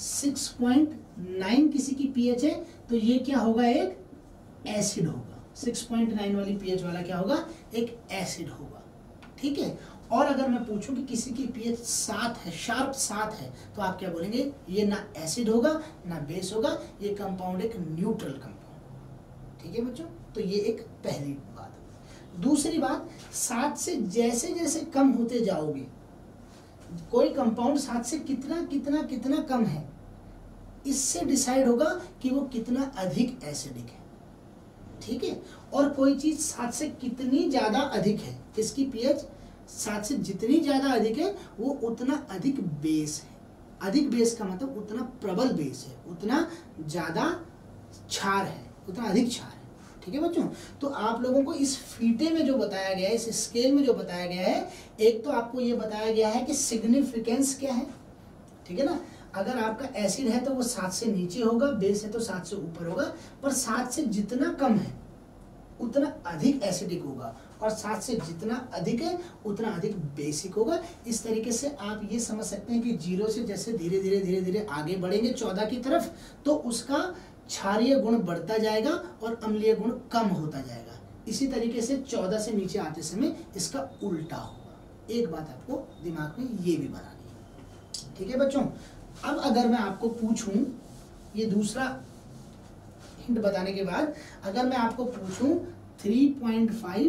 6.9 किसी की पीएच है तो ये क्या होगा, एक एसिड होगा। 6.9 वाली पीएच वाला क्या होगा, एक एसिड होगा। ठीक है। और अगर मैं पूछूं कि किसी की पीएच 7 है, शार्प 7 है, तो आप क्या बोलेंगे, ये ना एसिड होगा ना बेस होगा, ये कंपाउंड एक न्यूट्रल कंपाउंड। ठीक है बच्चों, तो ये एक पहली बात। दूसरी बात, 7 से जैसे जैसे कम होते जाओगे, कोई कंपाउंड 7 से कितना कितना कितना कम है, इससे डिसाइड होगा कि वो कितना अधिक एसिडिक है। ठीक है। और कोई चीज 7 से कितनी ज्यादा अधिक है, इसकी पीएच 7 से जितनी ज्यादा अधिक है वो उतना अधिक बेस है। अधिक बेस का मतलब उतना प्रबल बेस है, उतना ज्यादा क्षार है, उतना अधिक क्षार है। ठीक है बच्चों, तो आप लोगों को इस फीटे में जो बताया गया है, इस स्केल में जो बताया गया है, एक तो आपको ये बताया गया है कि सिग्निफिकेंस क्या है। ठीक है ना, अगर आपका एसिड है तो वो 7 से नीचे होगा, बेस है तो 7 से ऊपर होगा, पर 7 से जितना कम है उतना अधिक एसिडिक होगा, और 7 से जितना अधिक है उतना अधिक बेसिक होगा। इस तरीके से आप ये समझ सकते हैं कि 0 से जैसे धीरे धीरे धीरे धीरे आगे बढ़ेंगे 14 की तरफ, तो उसका क्षारीय गुण बढ़ता जाएगा और अम्लीय गुण कम होता जाएगा। इसी तरीके से 14 से नीचे आते समय इसका उल्टा होगा। एक बात आपको दिमाग में ये भी बनानी है। ठीक है बच्चों, अब अगर मैं आपको पूछूं, ये दूसरा हिंट बताने के बाद अगर मैं आपको पूछूं 3.5,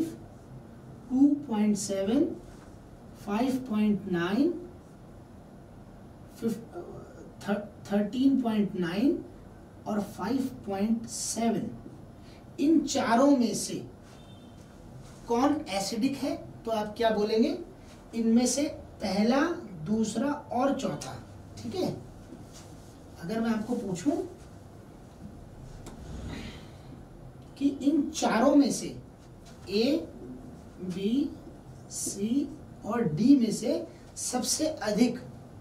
2.7, 5.9, 13.9 और 5.7, इन चारों में से कौन एसिडिक है, तो आप क्या बोलेंगे, इनमें से पहला, दूसरा और चौथा। ठीक है। अगर मैं आपको पूछूं कि इन चारों में से ए, बी, सी और डी में से सबसे अधिक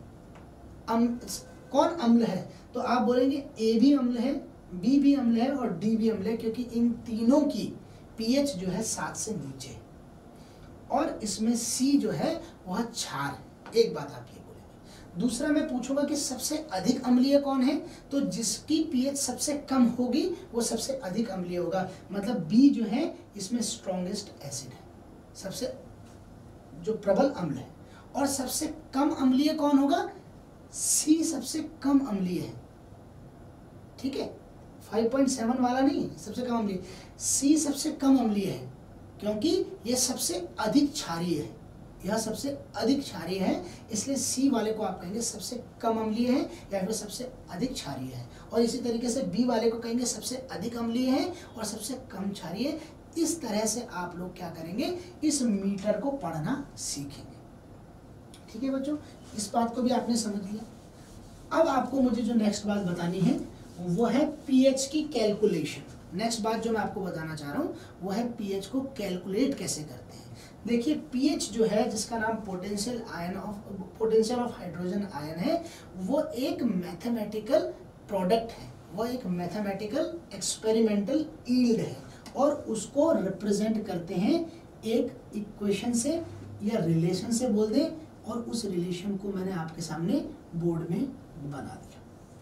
कौन अम्ल है, तो आप बोलेंगे ए भी अम्ल है, बी भी अम्ल है और डी भी अम्ल है, क्योंकि इन तीनों की पीएच जो है 7 से नीचे, और इसमें सी जो है वह क्षार है। एक बात आप ये बोलेंगे। दूसरा मैं पूछूंगा कि सबसे अधिक अम्लीय कौन है, तो जिसकी पीएच सबसे कम होगी वो सबसे अधिक अम्लीय होगा। मतलब बी जो है इसमें स्ट्रॉन्गेस्ट एसिड है, सबसे जो प्रबल अम्ल है। और सबसे कम अम्लीय कौन होगा, सी सबसे कम अम्लीय है। ठीक है, 5.7 वाला नहीं, सबसे कम अम्लीय। सी सबसे कम अम्लीय है क्योंकि ये सबसे अधिक क्षारीय है, यह सबसे अधिक क्षारीय है, इसलिए सी वाले को आप कहेंगे सबसे कम अम्लीय है या फिर सबसे अधिक क्षारीय है। और इसी तरीके से बी वाले को कहेंगे सबसे अधिक अम्लीय है और सबसे कम क्षारीय है। इस तरह से आप लोग क्या करेंगे, इस मीटर को पढ़ना सीखेंगे। ठीक है बच्चों, इस बात को भी आपने समझ लिया। अब आपको मुझे जो नेक्स्ट बात बतानी है वो है पीएच की कैलकुलेशन। नेक्स्ट बात जो मैं आपको बताना चाह रहा हूँ वो है पीएच को कैलकुलेट कैसे करते हैं। देखिए पीएच जो है, जिसका नाम पोटेंशियल ऑफ हाइड्रोजन आयन है, वो एक मैथमेटिकल प्रोडक्ट है, वो एक मैथमेटिकल एक्सपेरिमेंटल यील्ड है, और उसको रिप्रेजेंट करते हैं एक इक्वेशन से या रिलेशन से बोल दें, और उस रिलेशन को मैंने आपके सामने बोर्ड में बना दिया।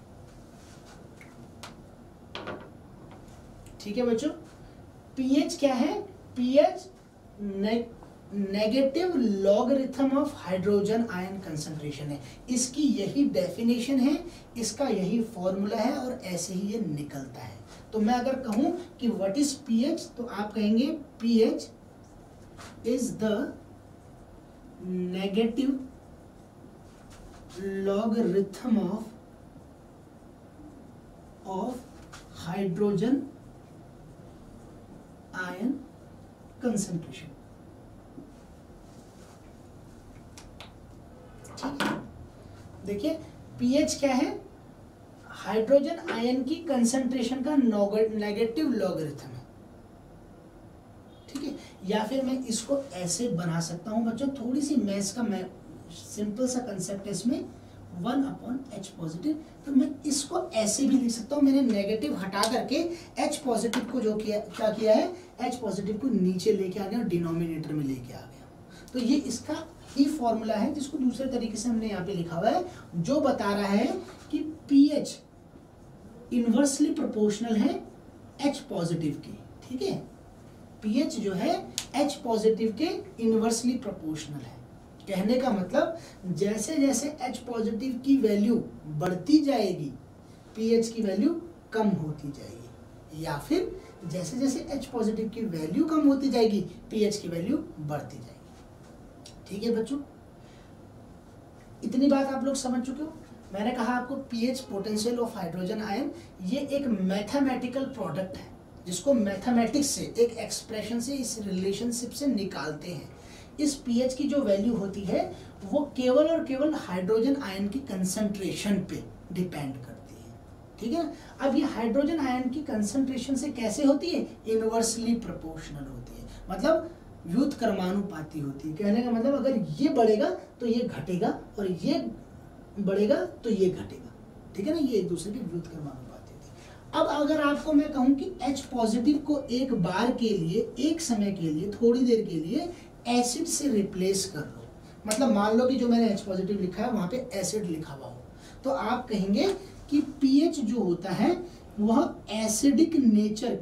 ठीक है बच्चों, पीएच क्या है, pH negative logarithm of hydrogen ion concentration है। इसकी यही डेफिनेशन है, इसका यही फॉर्मूला है, और ऐसे ही ये निकलता है। तो मैं अगर कहूं कि व्हाट इज पीएच, तो आप कहेंगे pH is the negative logarithm of hydrogen ion concentration. ठीक है, देखिए पीएच क्या है, हाइड्रोजन आयन की कंसंट्रेशन का नेगेटिव लॉगरिथम है। ठीक है, या फिर मैं इसको ऐसे बना सकता हूं बच्चों, थोड़ी सी मैथ्स का मैं सिंपल सा कंसेप्ट है इसमें, 1/H पॉजिटिव। तो मैं इसको ऐसे भी लिख सकता हूँ, मैंने नेगेटिव हटा करके H पॉजिटिव को जो किया, क्या किया है, H पॉजिटिव को नीचे लेके आ गया और डिनोमिनेटर में लेके आ गया। तो ये इसका ही फॉर्मूला है जिसको दूसरे तरीके से हमने यहाँ पे लिखा हुआ है, जो बता रहा है कि pH इनवर्सली प्रोपोर्शनल है H पॉजिटिव की। ठीक है, pH जो है H पॉजिटिव के इनवर्सली प्रोपोर्शनल है। कहने का मतलब जैसे जैसे H पॉजिटिव की वैल्यू बढ़ती जाएगी pH की वैल्यू कम होती जाएगी, या फिर जैसे जैसे H पॉजिटिव की वैल्यू कम होती जाएगी pH की वैल्यू बढ़ती जाएगी। ठीक है बच्चों, इतनी बात आप लोग समझ चुके हो। मैंने कहा आपको pH potential of hydrogen ion ये एक मैथमेटिकल प्रोडक्ट है जिसको मैथमेटिक्स से, एक एक्सप्रेशन से, इस रिलेशनशिप से निकालते हैं। इस pH की जो वैल्यू होती है वो केवल और केवल हाइड्रोजन आयन की कंसंट्रेशन पे डिपेंड करती है। ठीक है, अब ये हाइड्रोजन आयन की कंसंट्रेशन से कैसे होती है, इनवर्सली प्रोपोर्शनल होती है, मतलब व्युत्क्रमानुपाती होती है। कहने का मतलब अगर ये बढ़ेगा तो ये घटेगा और ये बढ़ेगा तो ये घटेगा। ठीक है ना, ये एक दूसरे के व्युत्क्रमानुपाती होती है। अब अगर आपको मैं कहूं कि H पॉजिटिव को एक बार के लिए, एक समय के लिए, थोड़ी देर के लिए एसिड से रिप्लेस कर लो, मतलब मान लो कि जो मैंने H पॉजिटिव लिखा है वहां पे एसिड लिखा हुआ हो, तो आप कहेंगे कि pH जो होता है वह एसिडिक नेचर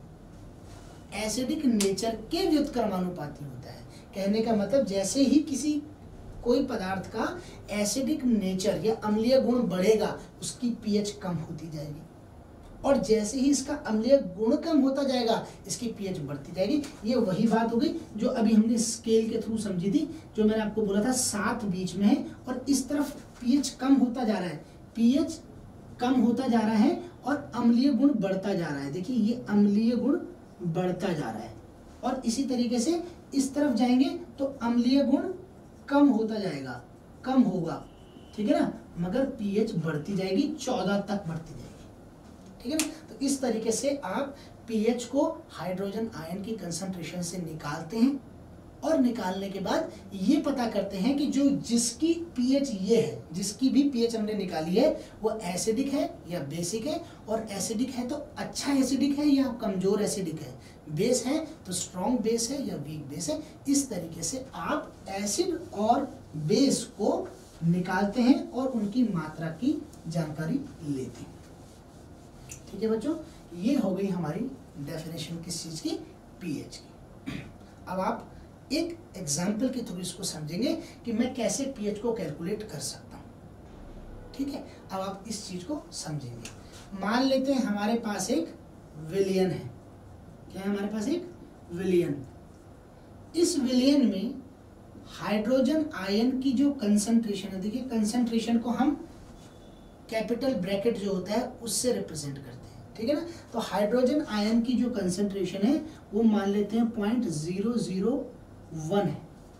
के व्युत्क्रमानुपाती होता है। कहने का मतलब जैसे ही किसी कोई पदार्थ का एसिडिक नेचर या अम्लीय गुण बढ़ेगा उसकी pH कम होती जाएगी, और जैसे ही इसका अम्लीय गुण कम होता जाएगा इसकी pH बढ़ती जाएगी। ये वही बात हो गई जो अभी हमने स्केल के थ्रू समझी थी, जो मैंने आपको बोला था 7 बीच में है और इस तरफ pH कम होता जा रहा है, pH कम होता जा रहा है और अम्लीय गुण बढ़ता जा रहा है। देखिए ये अम्लीय गुण बढ़ता जा रहा है और इसी तरीके से इस तरफ जाएंगे तो अम्लीय गुण कम होता जाएगा, कम होगा। ठीक है ना, मगर pH बढ़ती जाएगी, 14 तक बढ़ती जाएगी। ठीक है ना, तो इस तरीके से आप pH को हाइड्रोजन आयन की कंसंट्रेशन से निकालते हैं और निकालने के बाद ये पता करते हैं कि जो जिसकी pH ये है, जिसकी भी pH हमने निकाली है वो एसिडिक है या बेसिक है, और एसिडिक है तो अच्छा एसिडिक है या कमजोर एसिडिक है, बेस है तो स्ट्रॉन्ग बेस है या वीक बेस है। इस तरीके से आप एसिड और बेस को निकालते हैं और उनकी मात्रा की जानकारी लेते हैं। ठीक है बच्चों, ये हो गई हमारी डेफिनेशन किस चीज की, pH की। अब आप एक एग्जाम्पल के थ्रू इसको समझेंगे कि मैं कैसे pH को कैलकुलेट कर सकता हूँ। ठीक है, अब आप इस चीज को समझेंगे। मान लेते हैं हमारे पास एक विलयन है। क्या है हमारे पास, एक विलयन। इस विलयन में हाइड्रोजन आयन की जो कंसंट्रेशन है, देखिए कंसंट्रेशन को हम कैपिटल ब्रैकेट जो होता है उससे रिप्रेजेंट करते हैं। ठीक है ना, तो हाइड्रोजन आयन की जो कंसंट्रेशन है वो मान लेते हैं 0.001 है,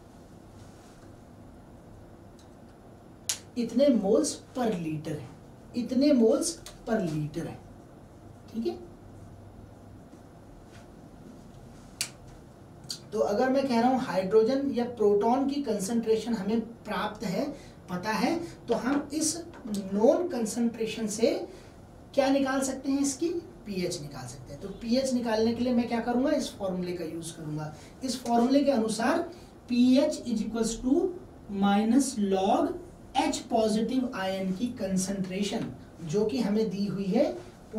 इतने मोल्स पर लीटर है, इतने मोल्स पर लीटर है। ठीक है, तो अगर मैं कह रहा हूं हाइड्रोजन या प्रोटॉन की कंसंट्रेशन हमें प्राप्त है, पता है, तो हम इस नोन कंसंट्रेशन से क्या निकाल सकते हैं, इसकी pH निकाल सकते हैं। तो pH निकालने के लिए मैं क्या करूंगा, इस फॉर्मूले का यूज करूंगा। इस फॉर्मूले के अनुसार pH is to minus log H positive ion की कंसंट्रेशन जो कि हमें दी हुई है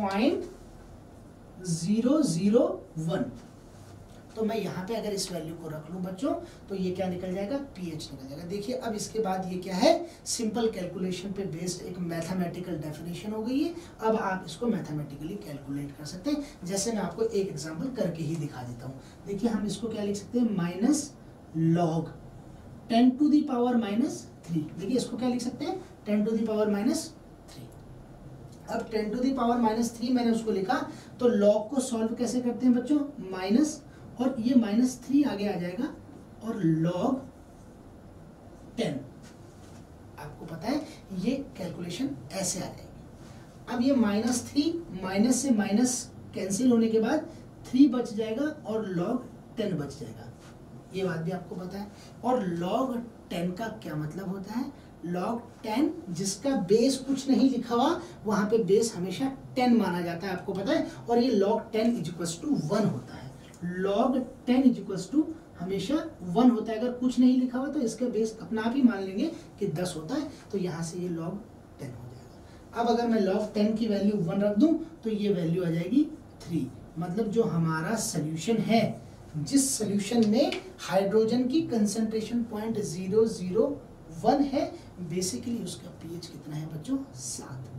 0.001। तो मैं यहाँ पे अगर इस वैल्यू को रख लूँ बच्चों तो ये क्या निकल जाएगा, pH निकल जाएगा। देखिए अब इसके बाद ये क्या है, सिंपल कैलकुलेशन पे बेस्ड एक मैथमेटिकल डेफिनेशन हो गई है। अब आप इसको मैथमेटिकली कैलकुलेट कर सकते हैं, जैसे मैं आपको एक एग्जांपल करके ही दिखा देता हूँ। देखिए हम इसको क्या लिख सकते हैं, minus log 10 to the power minus 3। देखिए इसको क्या लिख सकते हैं, 10 टू दी पावर माइनस 3। अब 10 टू दी पावर माइनस 3 मैंने उसको लिखा, तो लॉग को सॉल्व कैसे करते हैं बच्चों, माइनस और ये -3 आगे आ जाएगा और log 10, आपको पता है ये कैलकुलेशन ऐसे आ जाएगी। अब ये -3 माइनस से माइनस कैंसिल होने के बाद 3 बच जाएगा और log 10 बच जाएगा, ये बात भी आपको पता है। और log 10 का क्या मतलब होता है, log 10 जिसका बेस कुछ नहीं लिखा हुआ, वहां पे बेस हमेशा 10 माना जाता है, आपको पता है, और ये log 10 इक्वल्स टू 1 होता है। log 10 इक्वल्स टू हमेशा 1 होता है, अगर कुछ नहीं लिखा हुआ तो इसका बेस अपना आप ही मान लेंगे कि 10 होता है, तो यहाँ से ये log 10 हो जाएगा। अब अगर मैं log 10 की वैल्यू 1 रख दूं तो ये वैल्यू आ जाएगी 3। मतलब जो हमारा सोल्यूशन है, जिस सोल्यूशन में हाइड्रोजन की कंसंट्रेशन 0.001 है, बेसिकली उसका पीएच कितना है बच्चों? 7।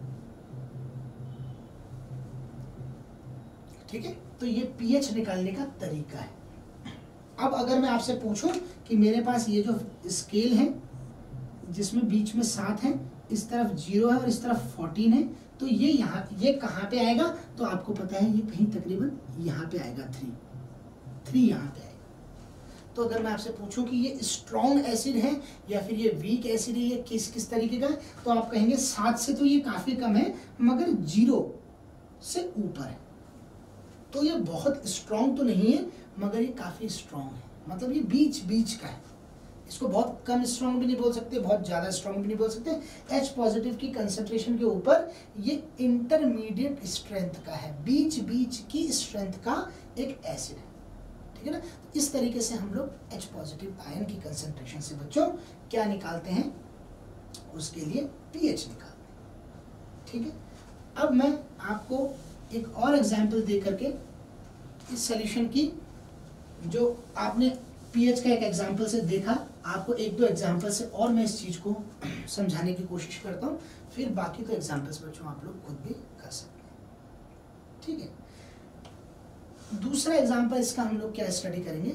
ठीक है, तो ये पीएच निकालने का तरीका है। अब अगर मैं आपसे पूछूं कि मेरे पास ये जो स्केल है जिसमें बीच में 7 है, इस तरफ 0 है और इस तरफ 14 है, तो ये यहाँ, ये कहाँ पे आएगा? तो आपको पता है ये कहीं तकरीबन यहाँ पे आएगा, 3 यहाँ पे आएगा। तो अगर मैं आपसे पूछूं कि ये स्ट्रॉन्ग एसिड है या फिर ये वीक एसिड है, ये किस तरीके का है, तो आप कहेंगे 7 से तो ये काफी कम है, मगर 0 से ऊपर है, तो ये बहुत स्ट्रॉन्ग तो नहीं है, मगर ये काफी स्ट्रॉन्ग है। मतलब ये बीच बीच का है, इसको बहुत कम स्ट्रॉन्ग भी नहीं बोल सकते, बहुत ज्यादा स्ट्रॉन्ग भी नहीं बोल सकते। H पॉजिटिव की कंसंट्रेशन के ऊपर ये इंटरमीडिएट स्ट्रेंथ का है, बीच बीच की स्ट्रेंथ का एक एसिड है, ठीक है ना। तो इस तरीके से हम लोग H पॉजिटिव आयन की कंसंट्रेशन से बच्चों क्या निकालते हैं? उसके लिए पीएच निकालते हैं, ठीक है। अब मैं आपको एक और एग्जाम्पल दे करके इस सॉल्यूशन की, जो आपने पीएच का एक एग्जाम्पल से देखा, आपको 1-2 एग्जाम्पल से और मैं इस चीज को समझाने की कोशिश करता हूँ, फिर बाकी तो एग्जाम्पल्स बच्चों आप लोग खुद भी कर सकते हैं, ठीक है। दूसरा एग्जाम्पल इसका हम लोग क्या स्टडी करेंगे,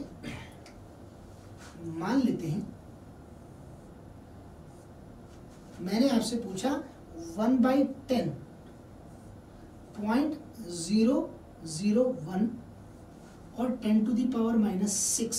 मान लेते हैं मैंने आपसे पूछा 1/10 0.001 और 10⁻⁻6।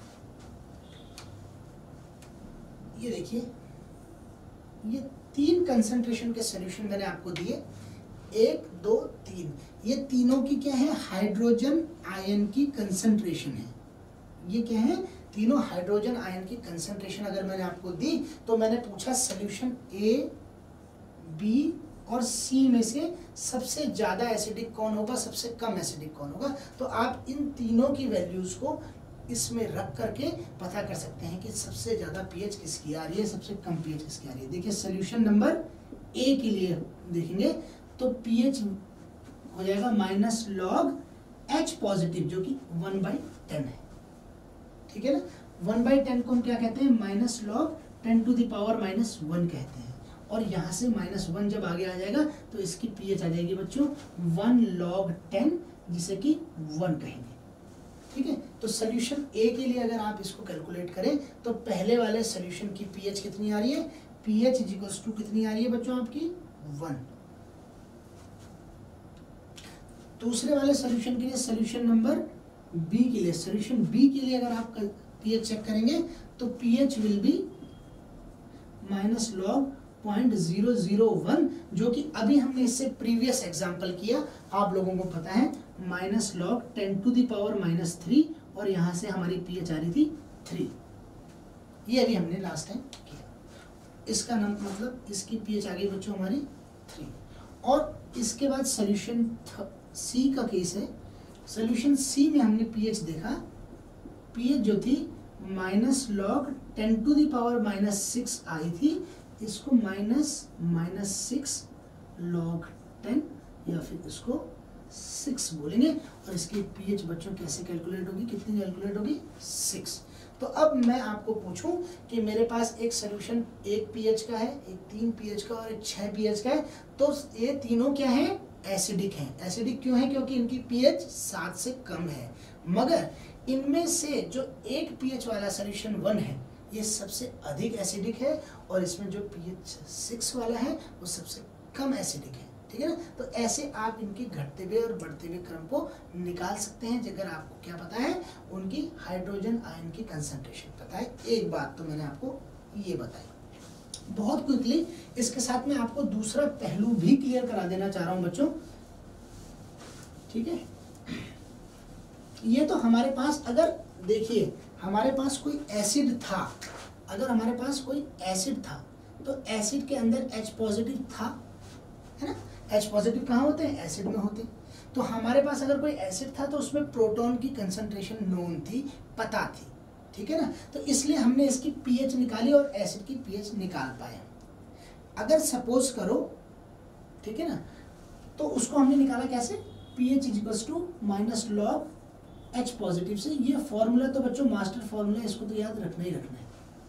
ये देखिए, ये 3 कंसंट्रेशन के सॉल्यूशन मैंने आपको दिए, 1, 2, 3। ये तीनों की क्या है? हाइड्रोजन आयन की कंसंट्रेशन है। ये क्या है? तीनों हाइड्रोजन आयन की कंसंट्रेशन अगर मैंने आपको दी, तो मैंने पूछा सॉल्यूशन ए, बी और सी में से सबसे ज्यादा एसिडिक कौन होगा, सबसे कम एसिडिक कौन होगा। तो आप इन तीनों की वैल्यूज को इसमें रख करके पता कर सकते हैं कि सबसे ज्यादा पीएच किसकी आ रही है, सबसे कम पीएच किसकी आ रही है। देखिए सॉल्यूशन नंबर ए के लिए देखेंगे तो पीएच हो जाएगा -log H पॉजिटिव, जो कि 1/10 है, ठीक है ना। 1/10 को हम क्या कहते हैं? -log 10⁻⁻1 कहते हैं। और यहाँ से -1 जब आगे आ जाएगा तो इसकी पीएच आ जाएगी बच्चों 1 log 10, जिसे कि 1 कहेंगे, ठीक है। तो सॉल्यूशन ए के लिए अगर आप इसको कैलकुलेट करें तो पहले वाले सॉल्यूशन की पीएच कितनी आ रही है? पीएच इक्वल्स टू कितनी आ रही है बच्चों आपकी? 1। दूसरे वाले सॉल्यूशन के लिए, सॉल्यूशन नंबर बी के लिए, सॉल्यूशन बी के लिए अगर आप पीएच चेक करेंगे तो पीएच विल बी -log 0.001, जो कि अभी हमने इससे प्रीवियस एग्जांपल किया, आप लोगों को पता है, -log 10⁻⁻3, और यहाँ से हमारी पीएच आ रही थी 3। ये अभी हमने लास्ट टाइम किया। इसका नाम मतलब इसकी पीएच आ गई बच्चों हमारी 3। और इसके बाद सॉल्यूशन सी का केस है। सॉल्यूशन सी में हमने पीएच देखा, पीएच जो थी -log 10⁻⁻6 आई थी, इसको -6 log 10 या फिर इसको 6 बोलेंगे, और इसकी पीएच बच्चों कैसे कैलकुलेट होगी, कितनी कैलकुलेट होगी? 6। तो अब मैं आपको पूछूं कि मेरे पास एक सॉल्यूशन 1 पीएच का है, एक 3 पीएच का और एक 6 पीएच का है, तो ये तीनों क्या है? एसिडिक हैं। एसिडिक क्यों है? क्योंकि इनकी पीएच 7 से कम है। मगर इनमें से जो 1 पीएच वाला सॉल्यूशन 1 है, ये सबसे अधिक एसिडिक है, और इसमें जो pH 6 वाला है वो सबसे कम एसिडिक है, ठीक है ना। तो ऐसे आप इनके घटते हुए और बढ़ते हुए क्रम को निकाल सकते हैं, अगर आपको क्या पता है? उनकी हाइड्रोजन आयन की कंसंट्रेशन पता है। एक बात तो मैंने आपको ये बताई बहुत क्विकली। इसके साथ में आपको दूसरा पहलू भी क्लियर करा देना चाह रहा हूं बच्चों, ठीक है। ये तो हमारे पास, अगर देखिए हमारे पास कोई एसिड था, अगर हमारे पास कोई एसिड था तो एसिड के अंदर H पॉजिटिव था, है ना, H पॉजिटिव कहाँ होते हैं, एसिड में होते हैं। तो हमारे पास अगर कोई एसिड था तो उसमें प्रोटॉन की कंसंट्रेशन नोन थी, पता थी, ठीक है ना, तो इसलिए हमने इसकी पीएच निकाली और एसिड की पीएच निकाल पाए। अगर सपोज करो, ठीक है ना, तो उसको हमने निकाला कैसे, pH is equals to minus log H positive से। ये फॉर्मूला तो बच्चों मास्टर फॉर्मूला, इसको तो याद रखना ही रखना है,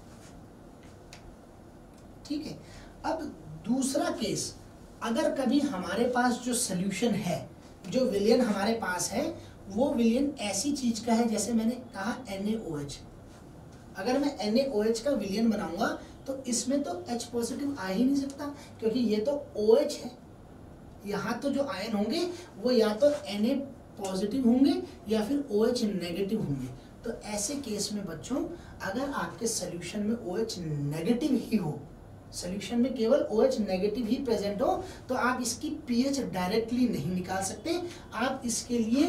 ठीक है। अब दूसरा केस, अगर कभी हमारे पास जो सोल्यूशन है, जो विलयन हमारे पास है, वो विलयन ऐसी चीज का है जैसे मैंने कहा NaOH। अगर मैं NaOH का विलयन बनाऊंगा तो इसमें तो H पॉजिटिव आ ही नहीं सकता, क्योंकि ये तो OH है। यहाँ तो जो आयन होंगे वो या तो Na पॉजिटिव होंगे या फिर OH नेगेटिव होंगे। तो ऐसे केस में बच्चों, अगर आपके सोल्यूशन में OH नेगेटिव ही हो, सोल्यूशन में केवल OH नेगेटिव ही प्रेजेंट हो, तो आप इसकी पीएच डायरेक्टली नहीं निकाल सकते। आप इसके लिए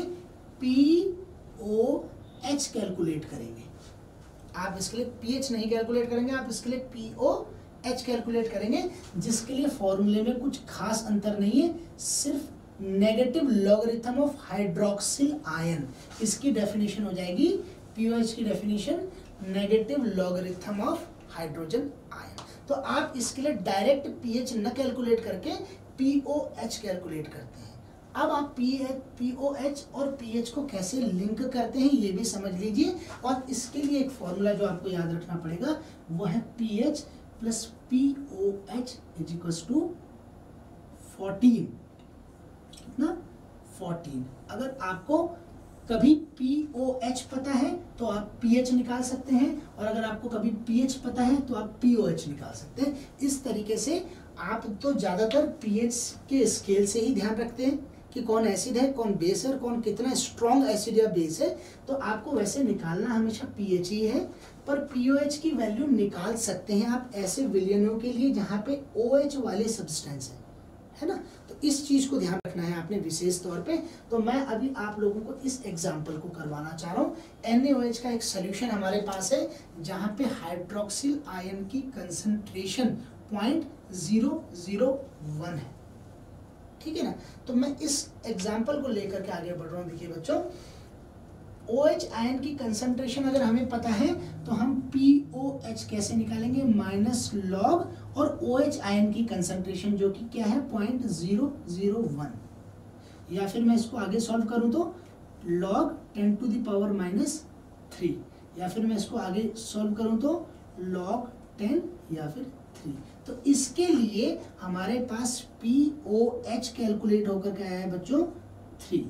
POH कैलकुलेट करेंगे। आप इसके लिए पीएच नहीं कैलकुलेट करेंगे, आप इसके लिए POH कैलकुलेट करेंगे, जिसके लिए फॉर्मूले में कुछ खास अंतर नहीं है, सिर्फ negative logarithm of hydroxyl ion. इसकी डेफिनेशन हो जाएगी, POH की definition negative logarithm of hydrogen ion. तो आप इसके लिए डायरेक्ट पीएच न कैलकुलेट करके POH कैलकुलेट करते हैं। अब आप POH और पीएच को कैसे लिंक करते हैं ये भी समझ लीजिए, और इसके लिए एक फॉर्मूला जो आपको याद रखना पड़ेगा वो है pH plus POH is equals to 14। कितना, 14। अगर आपको कभी POH पता है तो आप pH निकाल सकते हैं, और अगर आपको कभी pH पता है तो आप POH निकाल सकते हैं। इस तरीके से आप तो ज़्यादातर pH के स्केल से ही ध्यान रखते हैं कि कौन एसिड है, कौन बेस है, कौन कितना स्ट्रॉन्ग एसिड या बेस है। तो आपको वैसे निकालना हमेशा pH ही है, पर POH की वैल्यू निकाल सकते हैं आप ऐसे विलयनों के लिए जहाँ पे OH वाले सब्सटेंस है ना। तो इस चीज को ध्यान रखना है आपने विशेष तौर पे। तो मैं अभी आप लोगों को इस एग्जांपल को करवाना चाह रहा हूँ। NaOH का एक सोल्यूशन हमारे पास है जहाँ पे हाइड्रोक्सिल आयन की कंसंट्रेशन 0.001 है, ठीक है ना। तो मैं इस एग्जांपल को लेकर के आगे बढ़ रहा हूँ। देखिए बच्चों, OH आयन की कंसंट्रेशन अगर हमें पता है तो हम POH कैसे निकालेंगे, माइनस लॉग और OH आयन की कंसंट्रेशन जो कि क्या है 0.001, या फिर मैं इसको आगे सॉल्व करूं तो log 10 to the power -3, या फिर मैं इसको आगे सॉल्व करूं तो log 10 या फिर 3। तो इसके लिए हमारे पास POH कैलकुलेट होकर के आया है बच्चों 3।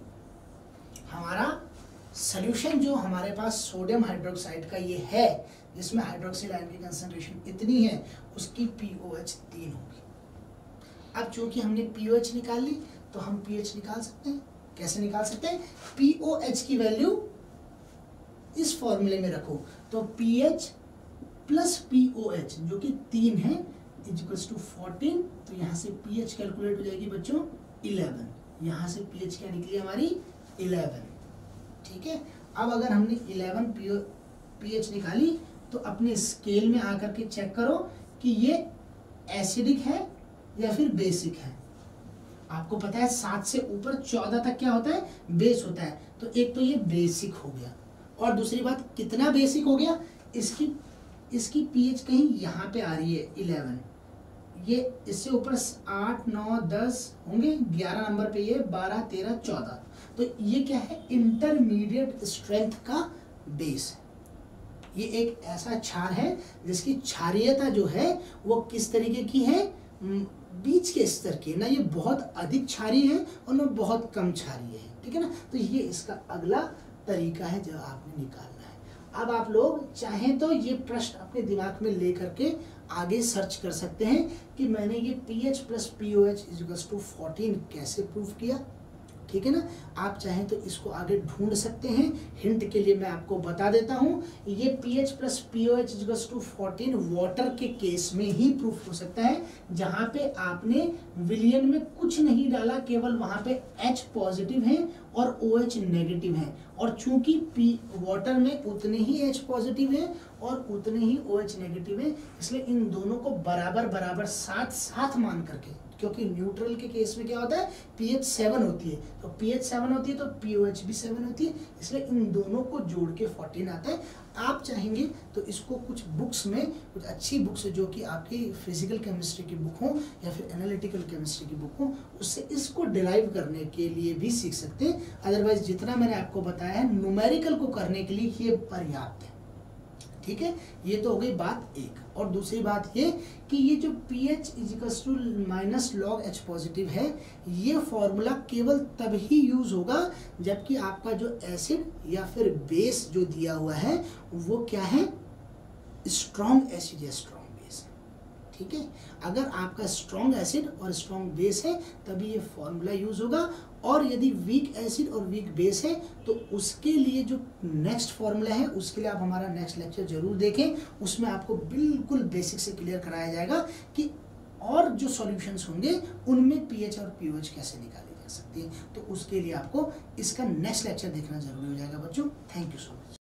हमारा सोल्यूशन जो हमारे पास सोडियम हाइड्रोक्साइड का ये है, जिसमें हाइड्रोक्सिल आयन की कंसंट्रेशन इतनी है, उसकी POH 3 होगी। अब चूंकि हमने POH निकाल ली तो हम pH निकाल सकते हैं। कैसे निकाल सकते हैं, POH की वैल्यू इस फॉर्मूले में रखो, तो pH प्लस POH जो कि 3 है इज इक्वल्स टू 14। तो यहाँ से pH कैलकुलेट हो जाएगी बच्चों 11, यहाँ से pH क्या निकली हमारी 11, ठीक है। अब अगर हमने 11 pH निकाली तो अपने स्केल में आकर के चेक करो कि ये एसिडिक है या फिर बेसिक है। आपको पता है 7 से ऊपर 14 तक क्या होता है, बेस होता है। तो एक तो ये बेसिक हो गया, और दूसरी बात कितना बेसिक हो गया, इसकी pH कहीं यहाँ पे आ रही है 11, ये इससे ऊपर 8 9 10 होंगे, 11 नंबर पे ये 12 13 14। तो ये क्या है, इंटरमीडिएट स्ट्रेंथ का बेस है। ये एक ऐसा क्षार है जिसकी क्षारीयता जो है वो किस तरीके की है, बीच के स्तर की, ना ये बहुत अधिक क्षारीय है और ना बहुत कम क्षारीय है, ठीक है ना। तो ये इसका अगला तरीका है जो आपने निकालना है। अब आप लोग चाहें तो ये प्रश्न अपने दिमाग में ले करके आगे सर्च कर सकते हैं कि मैंने ये pH plus POH is equals to 14 कैसे प्रूव किया, ठीक है ना। आप चाहें तो इसको आगे ढूंढ सकते हैं, हिंट के लिए मैं आपको बता देता हूं, ये pH plus POH equals to 14 water के केस में ही प्रूफ हो सकता है, जहां पे आपने विलियन में कुछ नहीं डाला, केवल वहां पे H पॉजिटिव है और OH नेगेटिव है, और चूंकि वाटर में उतने ही H पॉजिटिव है और उतने ही OH नेगेटिव है, इसलिए इन दोनों को बराबर बराबर साथ साथ मान करके, क्योंकि न्यूट्रल के केस में क्या होता है, pH 7 होती है, तो pH 7 होती है तो POH भी 7 होती है, इसलिए इन दोनों को जोड़ के 14 आता है। आप चाहेंगे तो इसको कुछ बुक्स में, कुछ अच्छी बुक्स जो कि आपकी फिजिकल केमिस्ट्री की बुक हो या फिर एनालिटिकल केमिस्ट्री की बुक हो, उससे इसको डिराइव करने के लिए भी सीख सकते हैं। अदरवाइज जितना मैंने आपको बताया है न्यूमेरिकल को करने के लिए ये पर्याप्त है, ठीक है। ये तो हो गई बात एक। और दूसरी बात ये कि ये जो pH equals to minus log H positive है, ये फॉर्मूला केवल तब ही यूज होगा जबकि आपका जो एसिड या फिर बेस जो दिया हुआ है वो क्या है, स्ट्रॉन्ग एसिड या स्ट्रॉन्ग बेस है, ठीक है। अगर आपका स्ट्रॉन्ग एसिड और स्ट्रॉन्ग बेस है तभी ये फॉर्मूला यूज होगा, और यदि वीक एसिड और वीक बेस है तो उसके लिए जो नेक्स्ट फॉर्मूला है उसके लिए आप हमारा नेक्स्ट लेक्चर जरूर देखें, उसमें आपको बिल्कुल बेसिक से क्लियर कराया जाएगा कि और जो सॉल्यूशंस होंगे उनमें pH और POH कैसे निकाले जा सकते हैं। तो उसके लिए आपको इसका नेक्स्ट लेक्चर देखना जरूरी हो जाएगा बच्चों। Thank you so much.